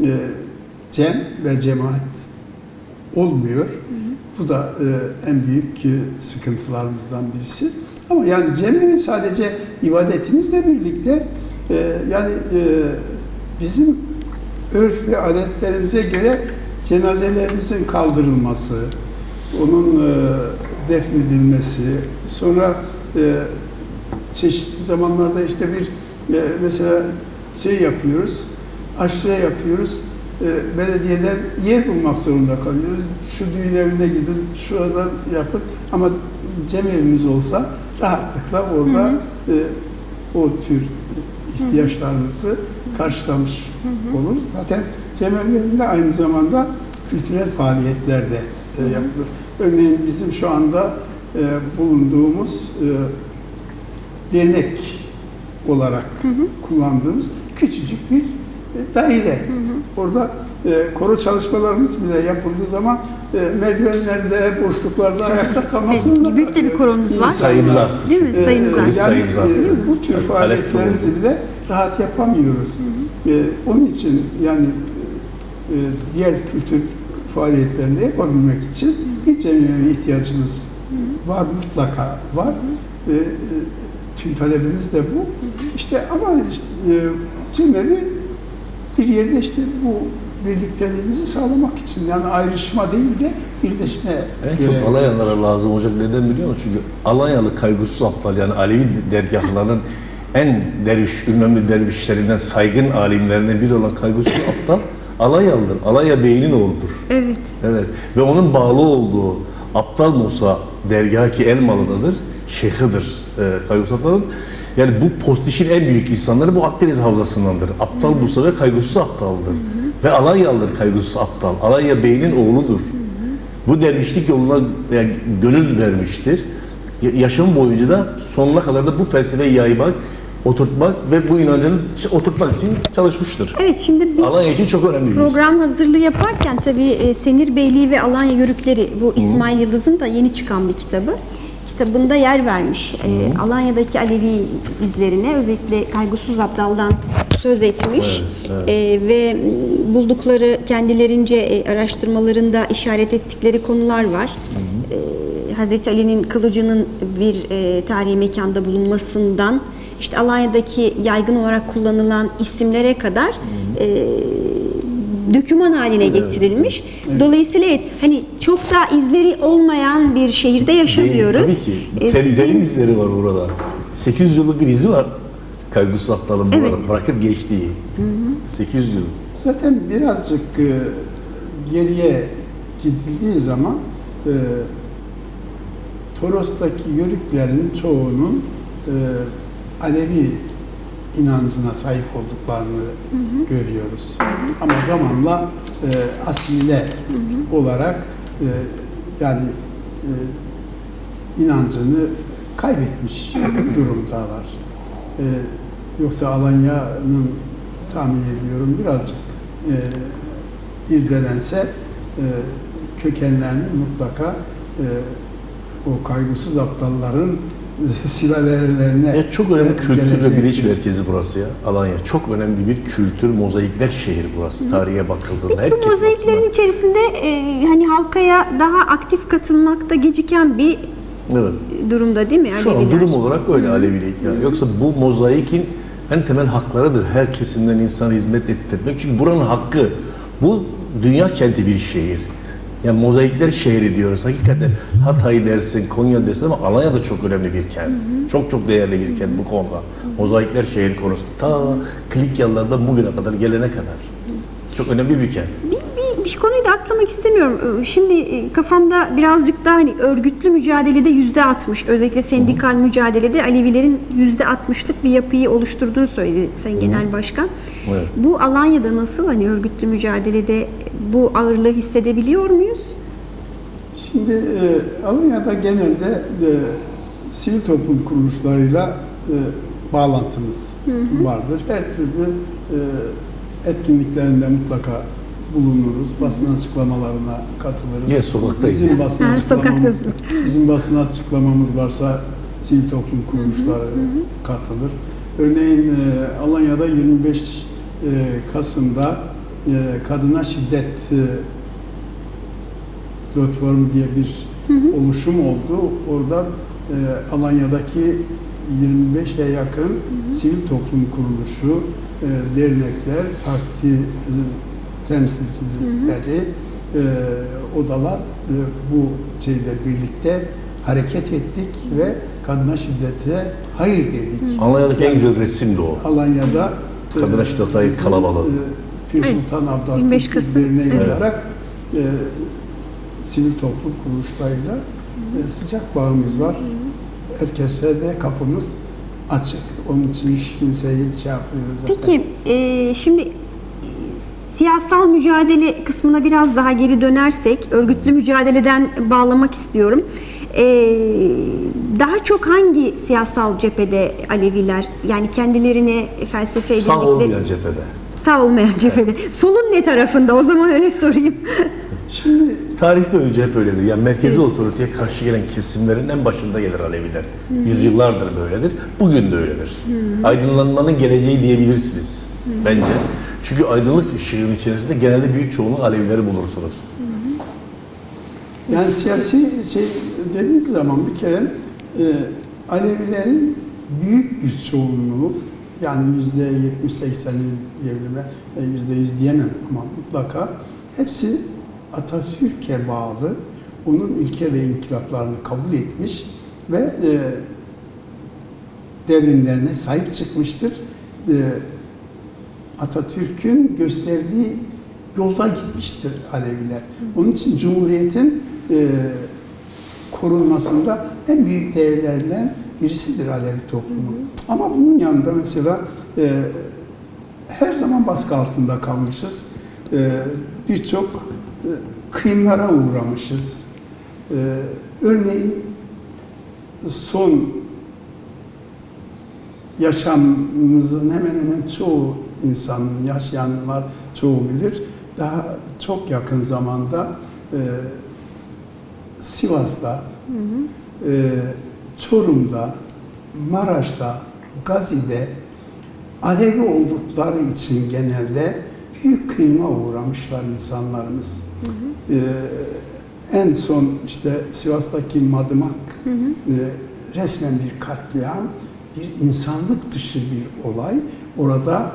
cem ve cemaat olmuyor. Bu da en büyük sıkıntılarımızdan birisi. Ama yani cemevi sadece ibadetimizle birlikte yani bizim örf ve adetlerimize göre cenazelerimizin kaldırılması, onun defnedilmesi, sonra çeşitli zamanlarda işte bir mesela şey yapıyoruz, aşure yapıyoruz. Belediyeden yer bulmak zorunda kalıyoruz. Şu düğün evine gidin, şuradan yapın. Ama cemevimiz olsa rahatlıkla orada o tür ihtiyaçlarımızı karşılamış oluruz. Zaten cemevlerinde aynı zamanda kültürel faaliyetler de yapılır. Örneğin bizim şu anda bulunduğumuz dernek olarak kullandığımız küçücük bir daire. Orada koro çalışmalarımız bile yapıldığı zaman merdivenlerde, boşluklarda ayakta kalmak zorunda. Büyük de bir koronumuz var. Sayımız arttı. Değil mi? Sayımız arttı. Bu tür faaliyetlerimizi bile rahat yapamıyoruz. Onun için yani diğer kültür faaliyetlerini yapabilmek için bir cemiyete ihtiyacımız var, mutlaka var. Tüm talebimiz de bu. İşte ama işte, cemevi bir yerde işte bu birlikteliğimizi sağlamak için, yani ayrışma değil de birleşme En görevi. çok Alanyalılara lazım olacak, neden biliyor musun? Çünkü Alanyalı kaygısız aptal, yani Alevi dergahlarının en önemli dervişlerinden, saygın alimlerinden biri olan kaygısız aptal Alanyalıdır. Alanya Bey'in oğludur. Evet. Evet. Ve onun bağlı olduğu Aptal Musa dergahı ki Elmalı'dadır, şeyhidir kaygısız aptalın. Yani bu postişin en büyük insanları bu Akdeniz havzasındandır. Aptal Musa ve kaygısız aptaldır. Ve Alanyalıdır kaygısız aptal. Alanya Bey'in oğludur. Bu dervişlik yoluna yani gönül vermiştir. Yaşam boyunca da sonuna kadar da bu felsefeyi yaymak, oturtmak ve bu inancını oturtmak için çalışmıştır. Evet, şimdi biz Alanya için çok önemli bir program hazırlığı yaparken tabii Senir Beyliği ve Alanya Yörükleri, bu İsmail Yıldız'ın da yeni çıkan bir kitabı. Kitabında yer vermiş. Alanya'daki Alevi izlerine, özellikle Kaygısız Abdal'dan söz etmiş. Ve buldukları, kendilerince araştırmalarında işaret ettikleri konular var. Hazreti Ali'nin kılıcının bir tarihi mekanda bulunmasından, işte Alanya'daki yaygın olarak kullanılan isimlere kadar döküman haline getirilmiş. Evet. Dolayısıyla hani çok da izleri olmayan bir şehirde yaşamıyoruz. Tabii ki. Derin izleri var burada. 800 yıllık bir izi var. Kaygısız Aptal'ın burada bırakıp geçtiği. 800 yıl. Zaten birazcık geriye gidildiği zaman Toros'taki Yörüklerin çoğunun Alevi inancına sahip olduklarını görüyoruz. Ama zamanla asimile olarak yani inancını kaybetmiş durumdalar. Yoksa Alanya'nın tahmin ediyorum birazcık irdelense kökenlerinin mutlaka o kaygısız aptalların sülalelerine çok önemli kültür ve bilinç merkezi burası ya, Alanya. Çok önemli bir kültür, mozaikler şehri burası. Tarihe bakıldığında. Peki bu mozaiklerin içerisinde hani halkaya daha aktif katılmakta geciken bir durumda değil mi? Şu an durum olarak öyle Alevilik. Yani. Yoksa bu mozaikin en temel haklarıdır. Her kesimden insana hizmet ettirmek. Çünkü buranın hakkı, bu dünya kenti bir şehir. Yani mozaikler şehri diyoruz. Hakikaten Hatay dersin, Konya dersin ama Alanya da çok önemli bir kent. Çok çok değerli bir kent bu konuda. Mozaikler şehri konusunda ta Klikyalılardan bugüne kadar gelene kadar. Çok önemli bir kent. Bir konuyu da atlamak istemiyorum. Şimdi kafamda birazcık daha hani örgütlü mücadelede %60, özellikle sendikal mücadelede Alevilerin %60'lık bir yapıyı oluşturduğunu söyledi Sayın Genel Başkan. Evet. Bu Alanya'da nasıl, hani örgütlü mücadelede bu ağırlığı hissedebiliyor muyuz? Şimdi Alanya'da genelde sivil toplum kuruluşlarıyla bağlantımız vardır. Her türlü etkinliklerinde mutlaka bulunuruz. Basın açıklamalarına katılırız. Yine sokaktayız. Bizim basın açıklamamız varsa sivil toplum kuruluşları katılır. Örneğin Alanya'da 25 Kasım'da kadına şiddet platformu diye bir oluşum oldu. Orada Alanya'daki 25'e yakın sivil toplum kuruluşu, dernekler, parti temsilcileri, odalar bu şeyde birlikte hareket ettik ve kadına şiddete hayır dedik. Alanya'daki en güzel resim de o. Alanya'da kadına şiddete hayır kalabalığı. Pir Sultan Abdal Derneği olarak sivil toplum kuruluşlarıyla sıcak bağımız var. Herkese de kapımız açık. Onun için hiç kimseyi şey yapmıyoruz zaten. Peki, şimdi siyasal mücadele kısmına biraz daha geri dönersek, örgütlü mücadeleden bağlamak istiyorum. Daha çok hangi siyasal cephede Aleviler, yani kendilerini felsefe edindikleri... Sağ olmayan cephede. Sağ olmayan cephede. Solun ne tarafında? O zaman öyle sorayım. Şimdi tarih boyunca hep öyledir. Yani merkezi otoriteye karşı gelen kesimlerin en başında gelir Aleviler. Yüzyıllardır böyledir. Bugün de öyledir. Aydınlanmanın geleceği diyebilirsiniz bence. Çünkü aydınlık ışığının içerisinde genelde büyük çoğunluk Alevileri bulursunuz. Yani siyasi şey dediğiniz zaman bir kere Alevilerin büyük bir çoğunluğu, yani %70-80'i diyebilirim, %100 diyemem ama mutlaka hepsi Atatürk'e bağlı, onun ilke ve inkılaplarını kabul etmiş ve devrimlerine sahip çıkmıştır. Atatürk'ün gösterdiği yolda gitmiştir Aleviler. Onun için Cumhuriyet'in korunmasında en büyük değerlerinden birisidir Alevi toplumu. Ama bunun yanında mesela her zaman baskı altında kalmışız. Birçok kıyımlara uğramışız. Örneğin son yaşamımızın hemen hemen çoğu insanın, yaşayanlar çoğu bilir. Daha çok yakın zamanda Sivas'ta, Çorum'da, Maraş'ta, Gazi'de Alevi oldukları için genelde büyük kıyıma uğramışlar insanlarımız. En son işte Sivas'taki Madımak resmen bir katliam, bir insanlık dışı bir olay. Orada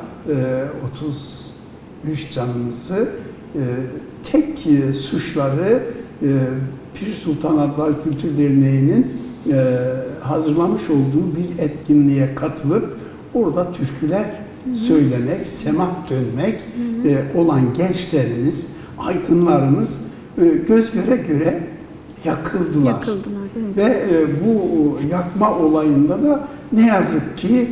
33 canımızı tek suçları Pir Sultan Abdal Kültür Derneği'nin hazırlamış olduğu bir etkinliğe katılıp orada türküler söylemek, semah dönmek olan gençlerimiz, aydınlarımız göz göre göre yakıldılar. Ve bu yakma olayında da ne yazık ki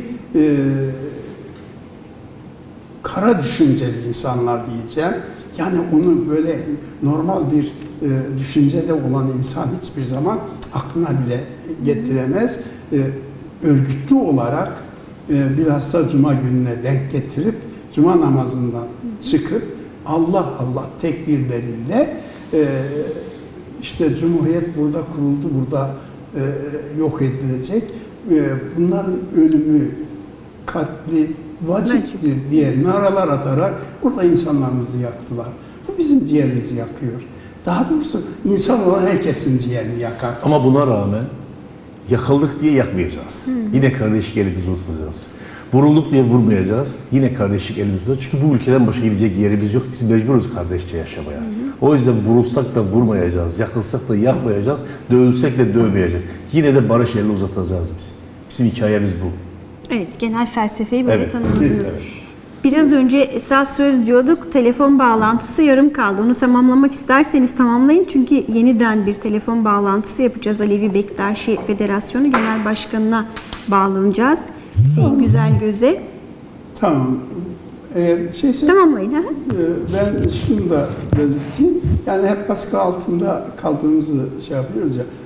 kara düşünceli insanlar diyeceğim. Yani onu böyle normal bir düşüncede olan insan hiçbir zaman aklına bile getiremez. Örgütlü olarak bilhassa Cuma gününe denk getirip Cuma namazından çıkıp Allah Allah tekbirleriyle işte Cumhuriyet burada kuruldu, burada yok edilecek. Bunların ölümü, katli vaciptir diye naralar atarak burada insanlarımızı yaktılar. Bu bizim ciğerimizi yakıyor. Daha doğrusu insan olan herkesin ciğerini yakar. Ama buna rağmen yakıldık diye yakmayacağız. Yine kardeşlik elimizi tutacağız. Vurulduk diye vurmayacağız. Yine kardeşlik elimizde tutacağız. Çünkü bu ülkeden başka gidecek yerimiz yok. Biz mecburuz kardeşçe yaşamaya. O yüzden vurulsak da vurmayacağız. Yakılsak da yakmayacağız. Dövülsek de dövmeyeceğiz. Yine de barış elini uzatacağız biz. Bizim hikayemiz bu. Evet, genel felsefeyi böyle tanımladınız. Evet. Biraz önce esas söz diyorduk, telefon bağlantısı yarım kaldı. Onu tamamlamak isterseniz tamamlayın. Çünkü yeniden bir telefon bağlantısı yapacağız. Alevi Bektaşi Federasyonu Genel Başkanı'na bağlanacağız. Hüseyin Güzelgöz'e. Tamam. Eğer şeyse Tamamlayın. Ha? ben şunu da belirteyim. Yani hep baskı altında kaldığımızı şey yapıyoruz ya.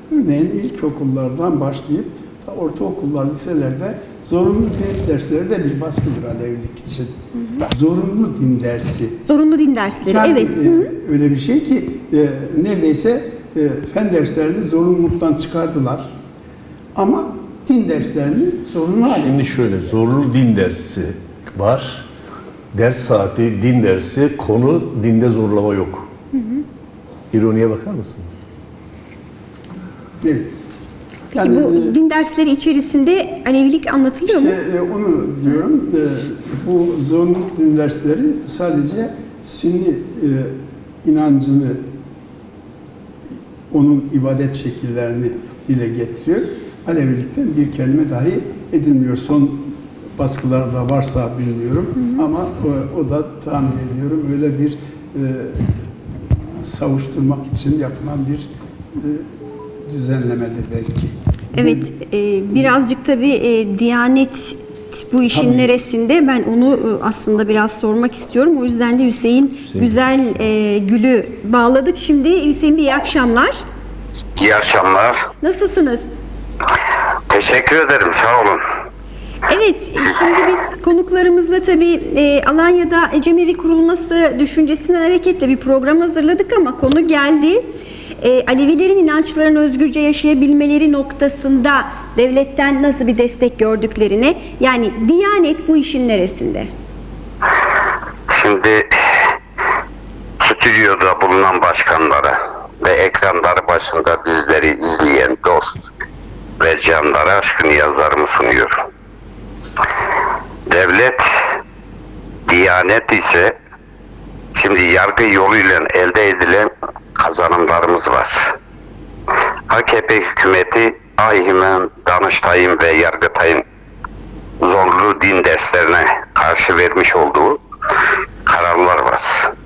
Örneğin ilkokullardan başlayıp ortaokullar, liselerde zorunlu din dersleri de bir baskıdır Alevilik için. Zorunlu din dersi. Zorunlu din dersleri, Yani, evet. Öyle bir şey ki neredeyse fen derslerini zorunluluktan çıkardılar. Ama din derslerini zorunlu hale Şimdi getirdiler. şöyle, zorunlu din dersi var. Ders saati, din dersi, konu dinde zorlama yok. İroniye bakar mısınız? Evet. Peki bu din dersleri içerisinde Alevilik anlatılıyor mu? İşte onu diyorum. Bu zorunlu din dersleri sadece Sünni inancını, onun ibadet şekillerini dile getiriyor. Alevilikten bir kelime dahi edilmiyor. Son baskılarda varsa bilmiyorum ama o da tahmin ediyorum öyle bir savuşturmak için yapılan bir düzenlemedir belki. Evet, birazcık tabii Diyanet bu işin Tabii. neresinde, ben onu aslında biraz sormak istiyorum. O yüzden de Hüseyin Güzel Gül'ü bağladık. Şimdi Hüseyin Bey, iyi akşamlar. İyi akşamlar. Nasılsınız? Teşekkür ederim. Sağ olun. Evet, şimdi biz konuklarımızla tabii Alanya'da cemevi kurulması düşüncesinden hareketle bir program hazırladık ama konu geldi. Alevilerin inançlarını özgürce yaşayabilmeleri noktasında devletten nasıl bir destek gördüklerine, yani Diyanet bu işin neresinde? Şimdi stüdyoda bulunan başkanlara ve ekranları başında bizleri izleyen dost ve canlara aşkın niyazlarımı sunuyorum. Devlet, Diyanet ise şimdi yargı yoluyla elde edilen kazanımlarımız var. AKP hükümeti AİHM'in, Danıştay'ın ve Yargıtay'ın zorlu din derslerine karşı vermiş olduğu kararlar var.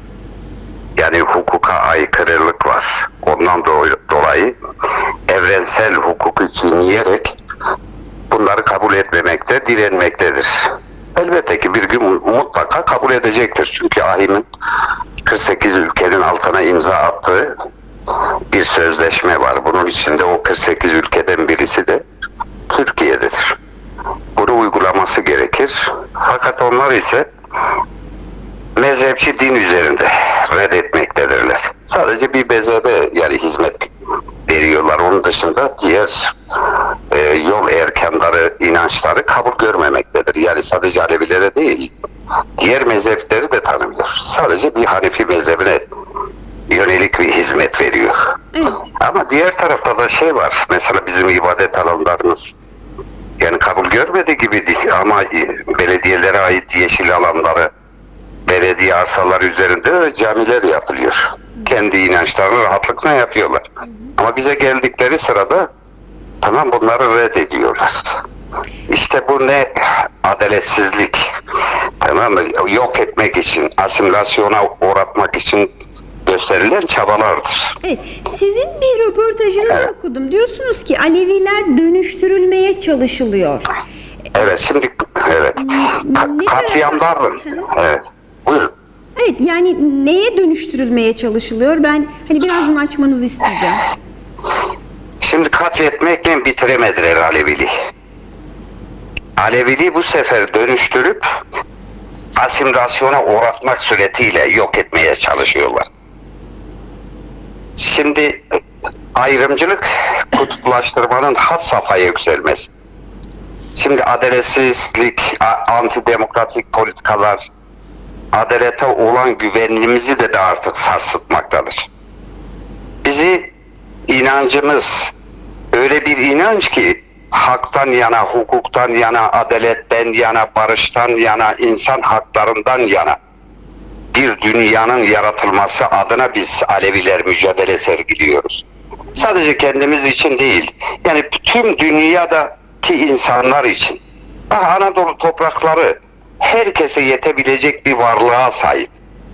Yani hukuka aykırılık var. Ondan dolayı evrensel hukuku çiğneyerek bunları kabul etmemekte, direnmektedir. Elbette ki bir gün mutlaka kabul edecektir. Çünkü AİHM'in 48 ülkenin altına imza attığı bir sözleşme var. Bunun içinde o 48 ülkeden birisi de Türkiye'dedir. Bunu uygulaması gerekir. Fakat onlar ise mezhepçi din üzerinde reddetmektedirler. Sadece bir mezhebe yani hizmet veriyorlar. Onun dışında diğer yol erkanları, inançları kabul görmemektedir. Yani sadece Alevilere değil, diğer mezhepleri de tanımıyor. Sadece bir Hanefi mezhebine yönelik bir hizmet veriyor. Evet. Ama diğer tarafta da şey var. Mesela bizim ibadet alanlarımız yani kabul görmediği gibi değil. Ama belediyelere ait yeşil alanları, belediye arsaları üzerinde camiler yapılıyor. Kendi inançlarını rahatlıkla yapıyorlar. Ama bize geldikleri sırada tamam bunları reddediyorlar. İşte bu ne adaletsizlik. Tamam mı? Yok etmek için, asimilasyona uğratmak için gösterilen çabalardır. Evet, sizin bir röportajınızı okudum. Diyorsunuz ki Aleviler dönüştürülmeye çalışılıyor. Evet, şimdi evet. Katliamlardır. Evet. Buyurun. Evet, yani neye dönüştürülmeye çalışılıyor? Ben hani biraz bunu açmanızı isteyeceğim. Şimdi katletmekle bitiremediler Aleviliği. Aleviliği bu sefer dönüştürüp asimilasyona uğratmak suretiyle yok etmeye çalışıyorlar. Şimdi ayrımcılık, kutuplaştırmanın had safhaya yükselmesi. Şimdi adaletsizlik, antidemokratik politikalar, adalete olan güvenimizi de artık sarsıtmaktadır. Bizi inancımız öyle bir inanç ki haktan yana, hukuktan yana, adaletten yana, barıştan yana, insan haklarından yana bir dünyanın yaratılması adına biz Aleviler mücadele sergiliyoruz. Sadece kendimiz için değil, yani tüm dünyadaki insanlar için. Anadolu toprakları herkese yetebilecek bir varlığa sahip.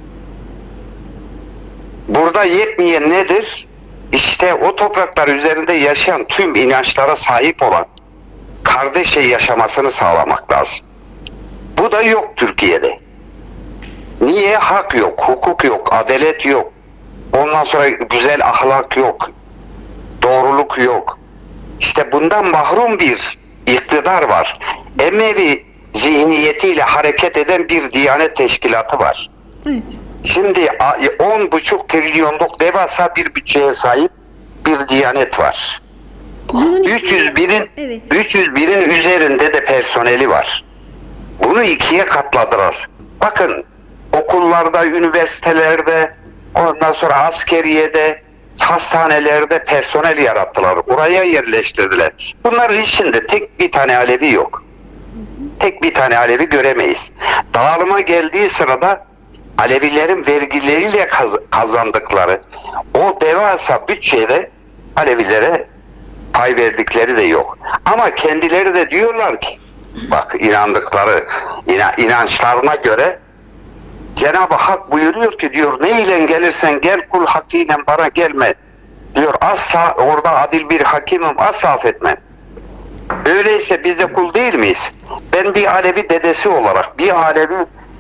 Burada yetmeyen nedir? İşte o topraklar üzerinde yaşayan tüm inançlara sahip olan kardeşçe yaşamasını sağlamak lazım. Bu da yok Türkiye'de. Niye? Hak yok, hukuk yok, adalet yok. Ondan sonra güzel ahlak yok. doğruluk yok. İşte bundan mahrum bir iktidar var. Emevi zihniyetiyle hareket eden bir Diyanet Teşkilatı var. Evet. Şimdi 10,5 trilyonluk devasa bir bütçeye sahip bir Diyanet var. Bunun 301'in evet. 301'in üzerinde de personeli var. Bunu ikiye katladılar. Bakın, okullarda, üniversitelerde, ondan sonra askeriyede, hastanelerde personel yarattılar. Oraya yerleştirdiler. Bunların içinde tek bir tane Alevi yok. Tek bir tane Alevi göremeyiz. Dağılıma geldiği sırada Alevilerin vergileriyle kazandıkları o devasa bütçede Alevilere pay verdikleri de yok. Ama kendileri de diyorlar ki, bak, inandıkları inançlarına göre Cenab-ı Hak buyuruyor ki, diyor, ne ile gelirsen gel, kul hakkıyla bana gelme diyor, asla orada adil bir hakimim, asla affetmem. Öyleyse biz de kul değil miyiz? Ben bir Alevi dedesi olarak, bir Alevi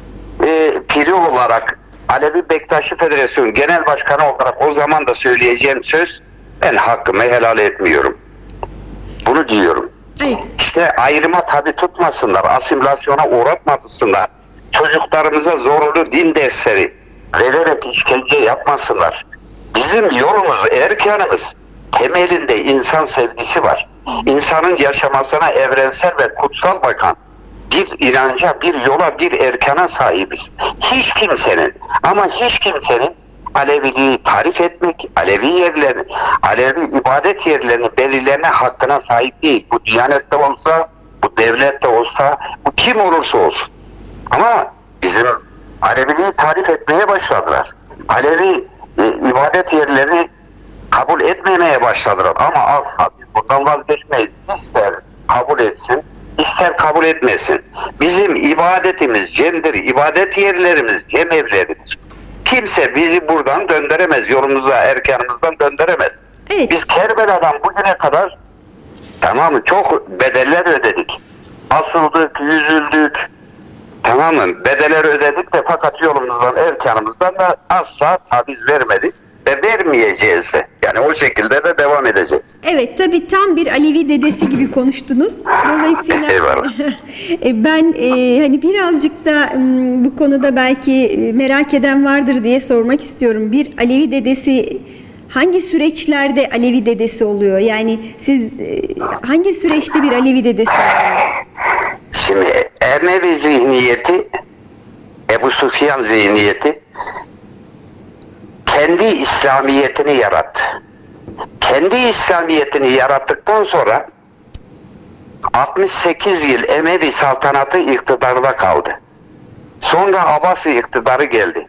piri olarak, Alevi Bektaşi Federasyonu Genel Başkanı olarak o zaman da söyleyeceğim söz, ben hakkımı helal etmiyorum. Bunu diyorum. Evet. İşte ayrıma tabi tutmasınlar, asimilasyona uğratmasınlar, çocuklarımıza zorunlu din dersleri vererek işkence yapmasınlar. Bizim yolumuz, erkanımız temelinde insan sevgisi var. İnsanın yaşamasına evrensel ve kutsal bakan bir inanca, bir yola, bir erkana sahibiz. Hiç kimsenin, ama hiç kimsenin Aleviliği tarif etmek, Alevi yerlerini, Alevi ibadet yerlerini belirleme hakkına sahip değil. Bu Diyanette olsa, bu devlette olsa, bu kim olursa olsun. Ama bizim Aleviliği tarif etmeye başladılar. Alevi ibadet yerlerini kabul etmemeye başladılar. Ama asla biz bundan vazgeçmeyiz. İster kabul etsin, ister kabul etmesin. Bizim ibadetimiz cemdir, ibadet yerlerimiz cemevlerimiz. Kimse bizi buradan döndüremez, yolumuza, erkanımızdan döndüremez. Evet. Biz Kerbela'dan bugüne kadar, tamam mı, çok bedeller ödedik. Asıldık, yüzüldük, tamam mı, bedeller ödedik de, fakat yolumuzdan, erkanımızdan da asla taviz vermedik ve vermeyeceğiz de. Yani o şekilde de devam edeceğiz. Evet, tabii tam bir Alevi dedesi gibi konuştunuz. Dolayısıyla Eyvallah. ben hani birazcık da bu konuda belki merak eden vardır diye sormak istiyorum. Bir Alevi dedesi hangi süreçlerde Alevi dedesi oluyor? Yani siz hangi süreçte bir Alevi dedesi oluyorsunuz? Şimdi Emevi zihniyeti, Ebu Süfyan zihniyeti kendi İslamiyetini yarattı. Kendi İslamiyetini yarattıktan sonra 68 yıl Emevi saltanatı iktidarda kaldı. Sonra Abbasi iktidarı geldi.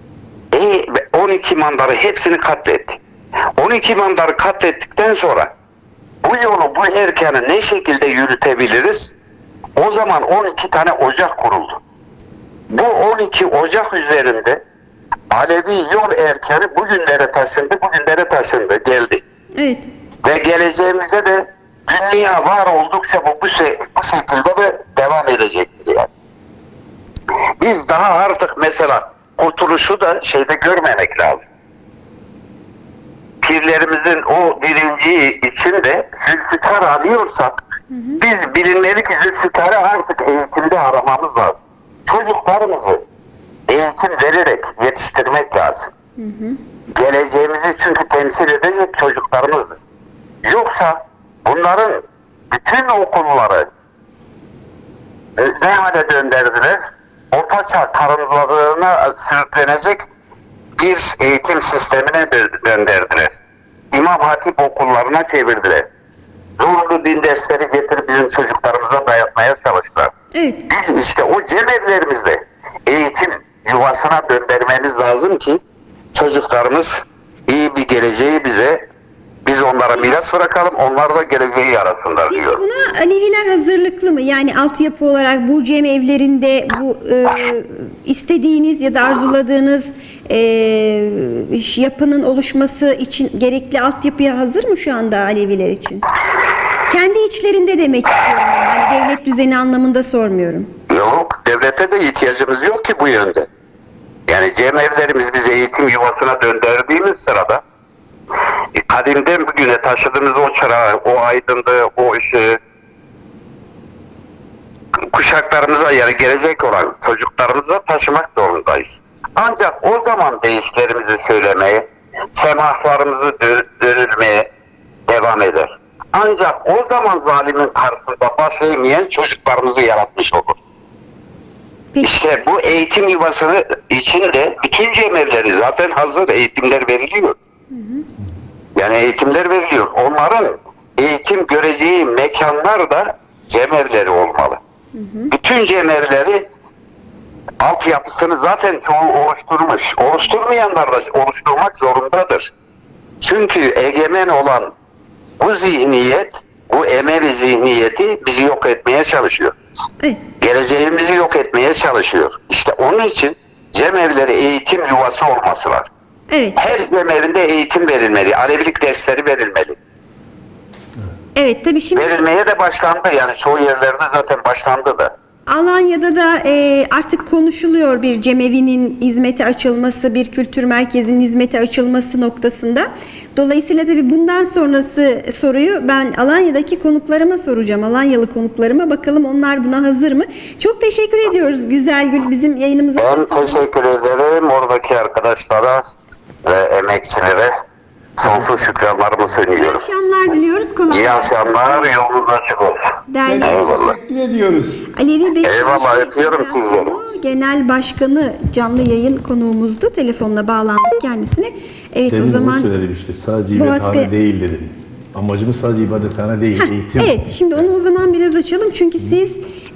12 mandarı hepsini katletti. 12 mandarı katlettikten sonra bu yolu, bu erkanı ne şekilde yürütebiliriz? O zaman 12 tane ocak kuruldu. Bu 12 ocak üzerinde Alevi yol erkanı bugünlere taşındı, geldi. Evet. Ve geleceğimizde de dünya var oldukça bu şekilde de devam edecektir yani. Biz daha artık mesela kurtuluşu da şeyde görmemek lazım. Pirlerimizin o dirinci için de Zülfikar arıyorsak, biz bilinmeli ki Zülfikar'ı artık eğitimde aramamız lazım. Çocuklarımızı eğitim vererek yetiştirmek lazım. Geleceğimizi çünkü temsil edecek çocuklarımızdır. Yoksa bunların bütün okulları ne hale döndürdüler? Ortaçağ karınlarına sürüklenecek bir eğitim sistemine döndürdüler. İmam Hatip okullarına çevirdiler. Zorlu din dersleri getirip bizim çocuklarımıza dayatmaya çalıştılar. Evet. Biz işte o cemevlerimizde eğitim yuvasına döndürmemiz lazım ki çocuklarımız iyi bir geleceği biz onlara miras bırakalım, onlar da geleceği yarasınlar Peki diyor. buna Aleviler hazırlıklı mı? Yani altyapı olarak bu cemevlerinde bu istediğiniz ya da arzuladığınız yapının oluşması için gerekli altyapıya hazır mı şu anda Aleviler için? Kendi içlerinde demek istiyorum. Yani devlet düzeni anlamında sormuyorum. Yok, devlete de ihtiyacımız yok ki bu yönde. Yani cemevlerimiz biz eğitim yuvasına döndürdüğümüz sırada kadimden bugüne taşıdığımız o çırağı, o aydınlığı, o ışığı kuşaklarımıza, yani gelecek olan çocuklarımıza taşımak zorundayız. Ancak o zaman deyişlerimizi söylemeye, semahlarımızı dönülmeye devam eder. Ancak o zaman zalimin karşısında baş eğmeyen çocuklarımızı yaratmış olur. Peki. İşte bu eğitim yuvasını içinde bütün cemevleri zaten hazır, eğitimler veriliyor. Yani eğitimler veriliyor. Onların eğitim göreceği mekanlar da cemevleri olmalı. Bütün cemevleri altyapısını zaten çoğu oluşturmuş. Oluşturmayanlar da oluşturmak zorundadır. Çünkü egemen olan bu zihniyet, bu Emevi zihniyeti bizi yok etmeye çalışıyor. Evet. Geleceğimizi yok etmeye çalışıyor. İşte onun için cemevleri eğitim yuvası olması lazım. Evet. Her cemevinde eğitim verilmeli, Alevilik dersleri verilmeli. Evet, tabii şimdi Verilmeye de başlandı, yani çoğu yerlerde zaten başlandı da. Alanya'da da artık konuşuluyor bir cemevinin hizmete açılması, bir kültür merkezinin hizmete açılması noktasında. Dolayısıyla tabii bundan sonrası soruyu ben Alanya'daki konuklarıma soracağım. Alanyalı konuklarıma, bakalım onlar buna hazır mı? Çok teşekkür ediyoruz Güzel Gül bizim yayınımıza. Ben teşekkür ederim oradaki arkadaşlara ve emekçilere. Sonsuz şükranlarımı İyi sunuyorum. akşamlar diliyoruz. Kolay İyi gelsin. akşamlar, yolunuz açık olsun. Değerli Eyvallah. Teşekkür ediyoruz. Alevi Bektaş Eyvallah, öpüyorum Federasyonu Genel Başkanı canlı yayın konuğumuzdu. Telefonla bağlandık kendisine. Evet, Demin o zaman bunu söyledim işte, sadece Boğaz ibadethane Kaya- değil dedim. Amacımız sadece ibadethane değil, eğitim. evet, şimdi onu o zaman biraz açalım. Çünkü siz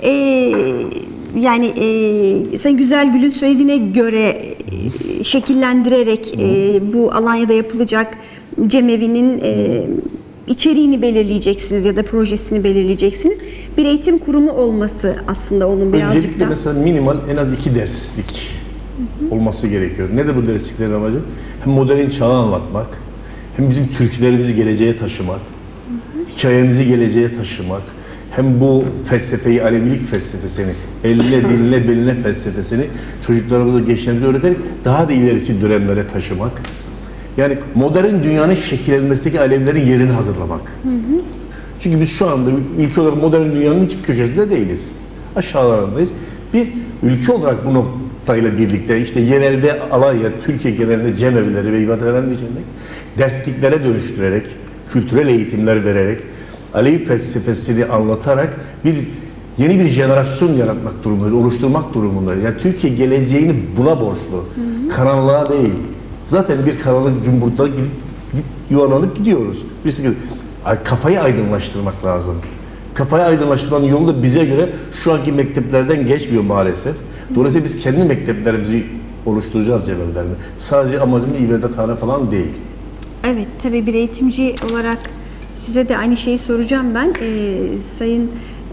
sen Güzel Gül'ün söylediğine göre şekillendirerek bu Alanya'da yapılacak cemevinin içeriğini belirleyeceksiniz ya da projesini belirleyeceksiniz. Bir eğitim kurumu olması aslında onun birazcık Öncelikle da. mesela minimal en az 2 derslik olması gerekiyor. Nedir bu dersliklerin amacı? Hem modern çağı anlatmak, hem bizim türkülerimizi geleceğe taşımak, hikayemizi geleceğe taşımak, hem bu felsefeyi, Alevilik felsefesini, eline, diline, beline felsefesini çocuklarımıza, gençlerimize öğreterek daha da ileriki dönemlere taşımak. Yani modern dünyanın şekillenmesindeki Alevilerin yerini hazırlamak. Çünkü biz şu anda ülke olarak modern dünyanın hiçbir köşesinde değiliz. Aşağılarındayız. Biz ülke olarak bu noktayla birlikte işte yerelde Alanya, Türkiye genelinde cemevleri ve ibadethaneler içinde dersliklere dönüştürerek, kültürel eğitimler vererek, Alevi felsefesini anlatarak yeni bir jenerasyon yaratmak durumundayız, oluşturmak durumundayız. Yani Türkiye geleceğini buna borçlu. Karanlığa değil. Zaten bir karanlık cumburda gidip yuvarlanıp gidiyoruz. Kafayı aydınlaştırmak lazım. Kafayı aydınlaştırmanın yolu da bize göre şu anki mekteplerden geçmiyor maalesef. Dolayısıyla biz kendi mekteplerimizi oluşturacağız cemevlerini. Sadece amacımız ibadethane falan değil. Evet, tabii bir eğitimci olarak size de aynı şeyi soracağım ben. Sayın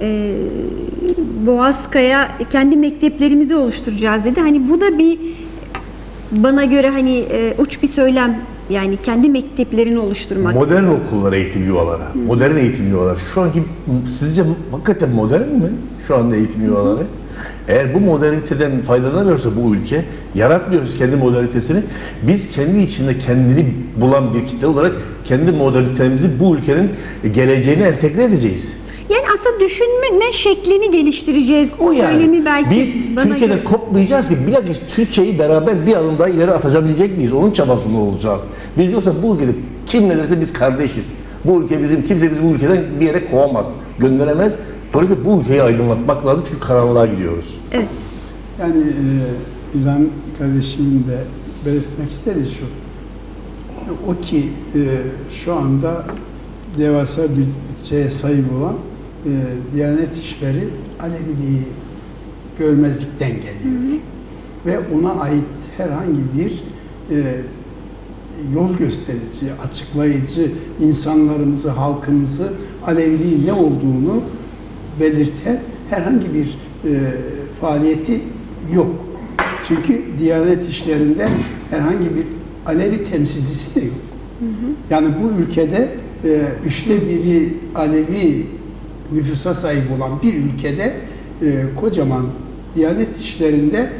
Boğazkaya kendi mekteplerimizi oluşturacağız dedi. Hani bu da bir bana göre hani uç bir söylem, yani kendi mekteplerini oluşturmak. Modern okullar, eğitim yuvaları, modern eğitim yuvaları. Şu anki sizce hakikaten modern mi şu anda eğitim yuvaları? Eğer bu moderniteden faydalanamıyorsa bu ülke, yaratmıyoruz kendi modernitesini, biz kendi içinde kendini bulan bir kitle olarak kendi modernitemizi bu ülkenin geleceğine entegre edeceğiz. Yani aslında düşünme şeklini geliştireceğiz. O yani. Söylemi belki Biz bana Türkiye'den göre. kopmayacağız ki, bilakis Türkiye'yi beraber bir adım daha ileri atabilecek miyiz? Onun çabasında olacağız. Biz yoksa bu ülkede kim ne derse biz kardeşiz. Bu ülke bizim, kimse bizi bu ülkeden bir yere kovamaz, gönderemez. Dolayısıyla bu ülkeyi aydınlatmak lazım çünkü karanlığa gidiyoruz. Evet. Yani İlhan kardeşimin de belirtmek istediği şu. O ki şu anda devasa bir bütçeye sahip olan Diyanet İşleri Aleviliği görmezlikten geliyor. Ve ona ait herhangi bir yol gösterici, açıklayıcı, insanlarımızı, halkımızı Aleviliğin ne olduğunu belirten herhangi bir faaliyeti yok. Çünkü Diyanet İşleri'nde herhangi bir Alevi temsilcisi de yok. Yani bu ülkede 1/3 Alevi nüfusa sahip olan bir ülkede kocaman Diyanet İşleri'nde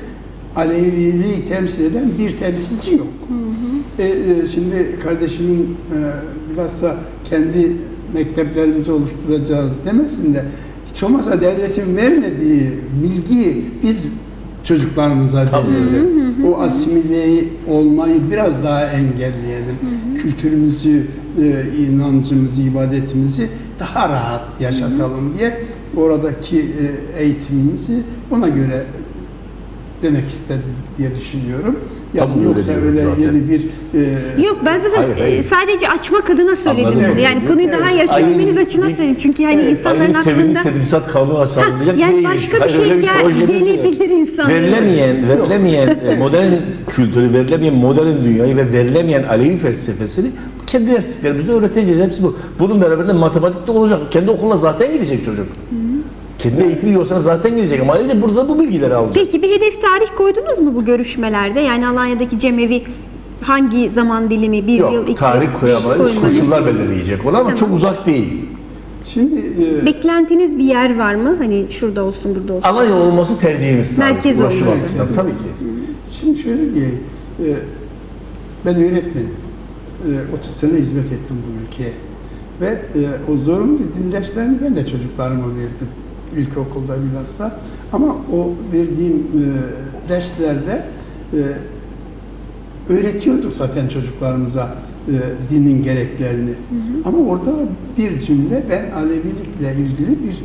Aleviliği temsil eden bir temsilci yok. Şimdi kardeşimin bilhassa kendi mekteplerimizi oluşturacağız demesin de hiç olmazsa devletin vermediği bilgiyi biz çocuklarımıza verelim. O asimile olmayı biraz daha engelleyelim. Kültürümüzü, inancımızı, ibadetimizi daha rahat yaşatalım diye oradaki eğitimimizi ona göre demek istedi diye düşünüyorum. Yani Tabii yoksa öyle zaten. yeni bir Yok, ben zaten Hayır. sadece açmak adına söyledim Anladım. bunu. Yani Evet, konuyu evet. daha iyi açabilmeniz Aynı açısından bir- söyleyeyim. Çünkü hani insanların Tevhid aklında tedrisat kanunu açıklanacak yani değil. başka bir Hayır, şey öyle projemiz yok. gelebilir insanlara. Verilemeyen modern kültürü, verilemeyen modern dünyayı ve verilemeyen Alevi felsefesini kendi derslerimizde öğreteceğiz. Hepsi bu. Bunun beraberinde matematikte olacak. Kendi okuluna zaten gidecek çocuk. Kendi eğitim yoluna zaten gidecek ama ayrıca burada bu bilgileri alacak. Peki bir hedef tarih koydunuz mu bu görüşmelerde? Yani Alanya'daki cemevi hangi zaman dilimi, bir yıl, Yok, iki tarih koyamayız. koymadı. Koşullar belirleyecek onu ama Tamam. çok uzak değil. şimdi Beklentiniz bir yer var mı? Hani şurada olsun, burada olsun. Alanya olması tercihimiz tabii. Merkez Ulaşım olması. açısından tabii ki. Şimdi şöyle diyeyim, ben öğretmenim. 30 sene hizmet ettim bu ülkeye. Ve o zorunlu din derslerini ben de çocuklarıma verdim. İlkokulda bilhassa. Ama o verdiğim derslerde öğretiyorduk zaten çocuklarımıza dinin gereklerini. Ama orada bir cümle ben Alevilikle ilgili bir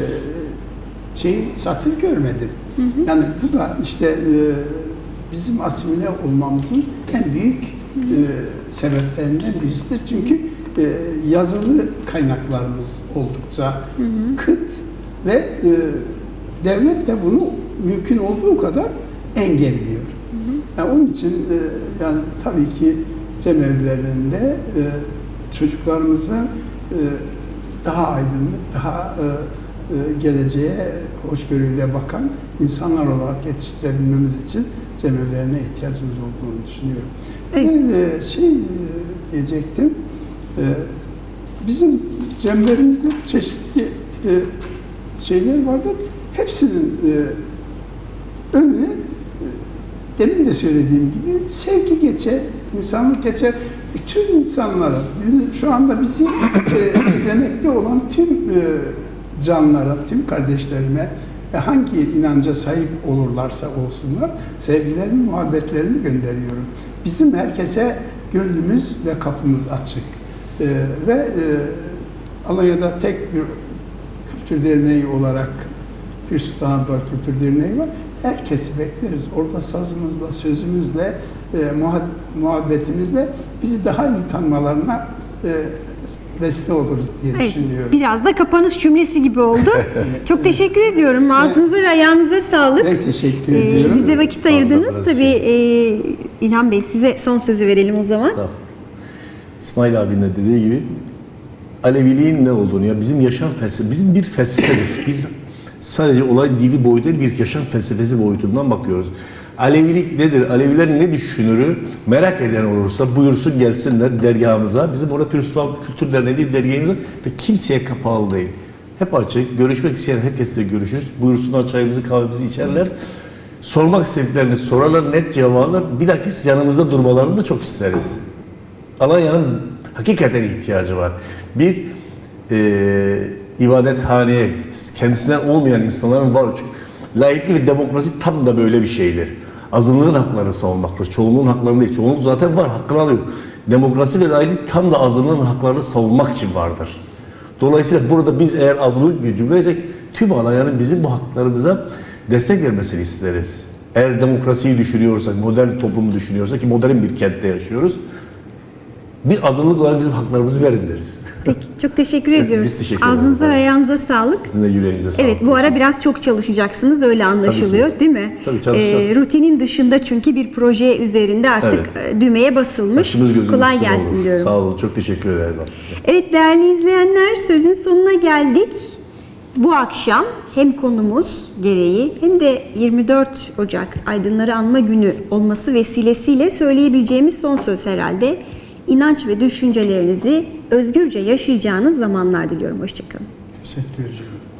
satır görmedim. Yani bu da işte bizim asimile olmamızın en büyük sebeplerinden birisidir. Çünkü yazılı kaynaklarımız oldukça kıt ve devlet de bunu mümkün olduğu kadar engelliyor. Yani onun için yani tabii ki cemevlerinde çocuklarımıza daha aydınlık, daha geleceğe hoşgörüyle bakan insanlar olarak yetiştirebilmemiz için cemevlerine ihtiyacımız olduğunu düşünüyorum. Evet. Diyecektim, bizim cemlerimizde çeşitli şeyler vardır. Hepsinin önüne demin de söylediğim gibi sevgi geçer, insanlık geçer. Bütün insanlara, şu anda bizi izlemekte olan tüm canlara, tüm kardeşlerime hangi inanca sahip olurlarsa olsunlar sevgilerimi, muhabbetlerimi gönderiyorum. Bizim herkese gönlümüz ve kapımız açık. Ve Alanya'da tek bir kültür derneği olarak Pir Sultan Abdal Kültür Derneği var. Herkesi bekleriz. Orada sazımızla, sözümüzle, muhabbetimizle bizi daha iyi tanımalarına vesile oluruz diye düşünüyorum. Biraz da kapanış cümlesi gibi oldu. Çok teşekkür ediyorum. Ağzınıza ve ayağınıza sağlık. Ben teşekkür ediyorum. Bize vakit ayırdınız. Tabii İlhan Bey, size son sözü verelim o zaman. İsmail abinin de dediği gibi Aleviliğin ne olduğunu, ya bizim yaşam felsefe, bizim bir felsefedir. Biz sadece olay dini boyutu değil, bir yaşam felsefesi boyutundan bakıyoruz. Alevilik nedir? Aleviler ne düşünürü merak eden olursa buyursun gelsinler dergahımıza. Bizim orada Pir Sultan Kültür Derneği değil, dergahımız var ve kimseye kapalı değil. Hep açık. Görüşmek isteyen herkesle görüşürüz. Buyursunlar, çayımızı, kahvemizi içerler. Sormak istediklerini sorarlar, net cevaplar. Bilakis yanımızda durmalarını da çok isteriz. Alanya'nın hakikaten ihtiyacı var. Bir ibadethaneye, kendisinden olmayan insanların var. Laiklik ve demokrasi tam da böyle bir şeydir. Azınlığın haklarını savunmaktır. Çoğunluğun haklarını değil. Çoğunluk zaten var, hakkını alıyor. Demokrasi ve laiklik tam da azınlığın haklarını savunmak için vardır. Dolayısıyla burada biz eğer azınlık bir cümleysek tüm Alanya'nın bizim bu haklarımıza destek vermesini isteriz. Eğer demokrasiyi düşünüyorsak, modern toplumu düşünüyorsak ki modern bir kentte yaşıyoruz, bir azınlık olarak bizim haklarımızı verin deriz. Peki, çok teşekkür ediyoruz. Biz teşekkür ederiz. Ağzınıza ve ayağınıza sağlık. Sizin de yüreğinize sağlık. Evet, bu ara biraz çok çalışacaksınız, öyle anlaşılıyor, Tabii ki. değil mi? Tabii çalışacağız. Rutinin dışında çünkü bir proje üzerinde artık düğmeye basılmış. Başımız gözümüz Kolay üstüne gelsin olur. diyorum. Sağ olun, çok teşekkür ederiz. Evet değerli izleyenler, sözün sonuna geldik. Bu akşam hem konumuz gereği hem de 24 Ocak Aydınları Anma Günü olması vesilesiyle söyleyebileceğimiz son söz herhalde. İnanç ve düşüncelerinizi özgürce yaşayacağınız zamanlar diliyorum. Hoşçakalın. Teşekkür ediyorum.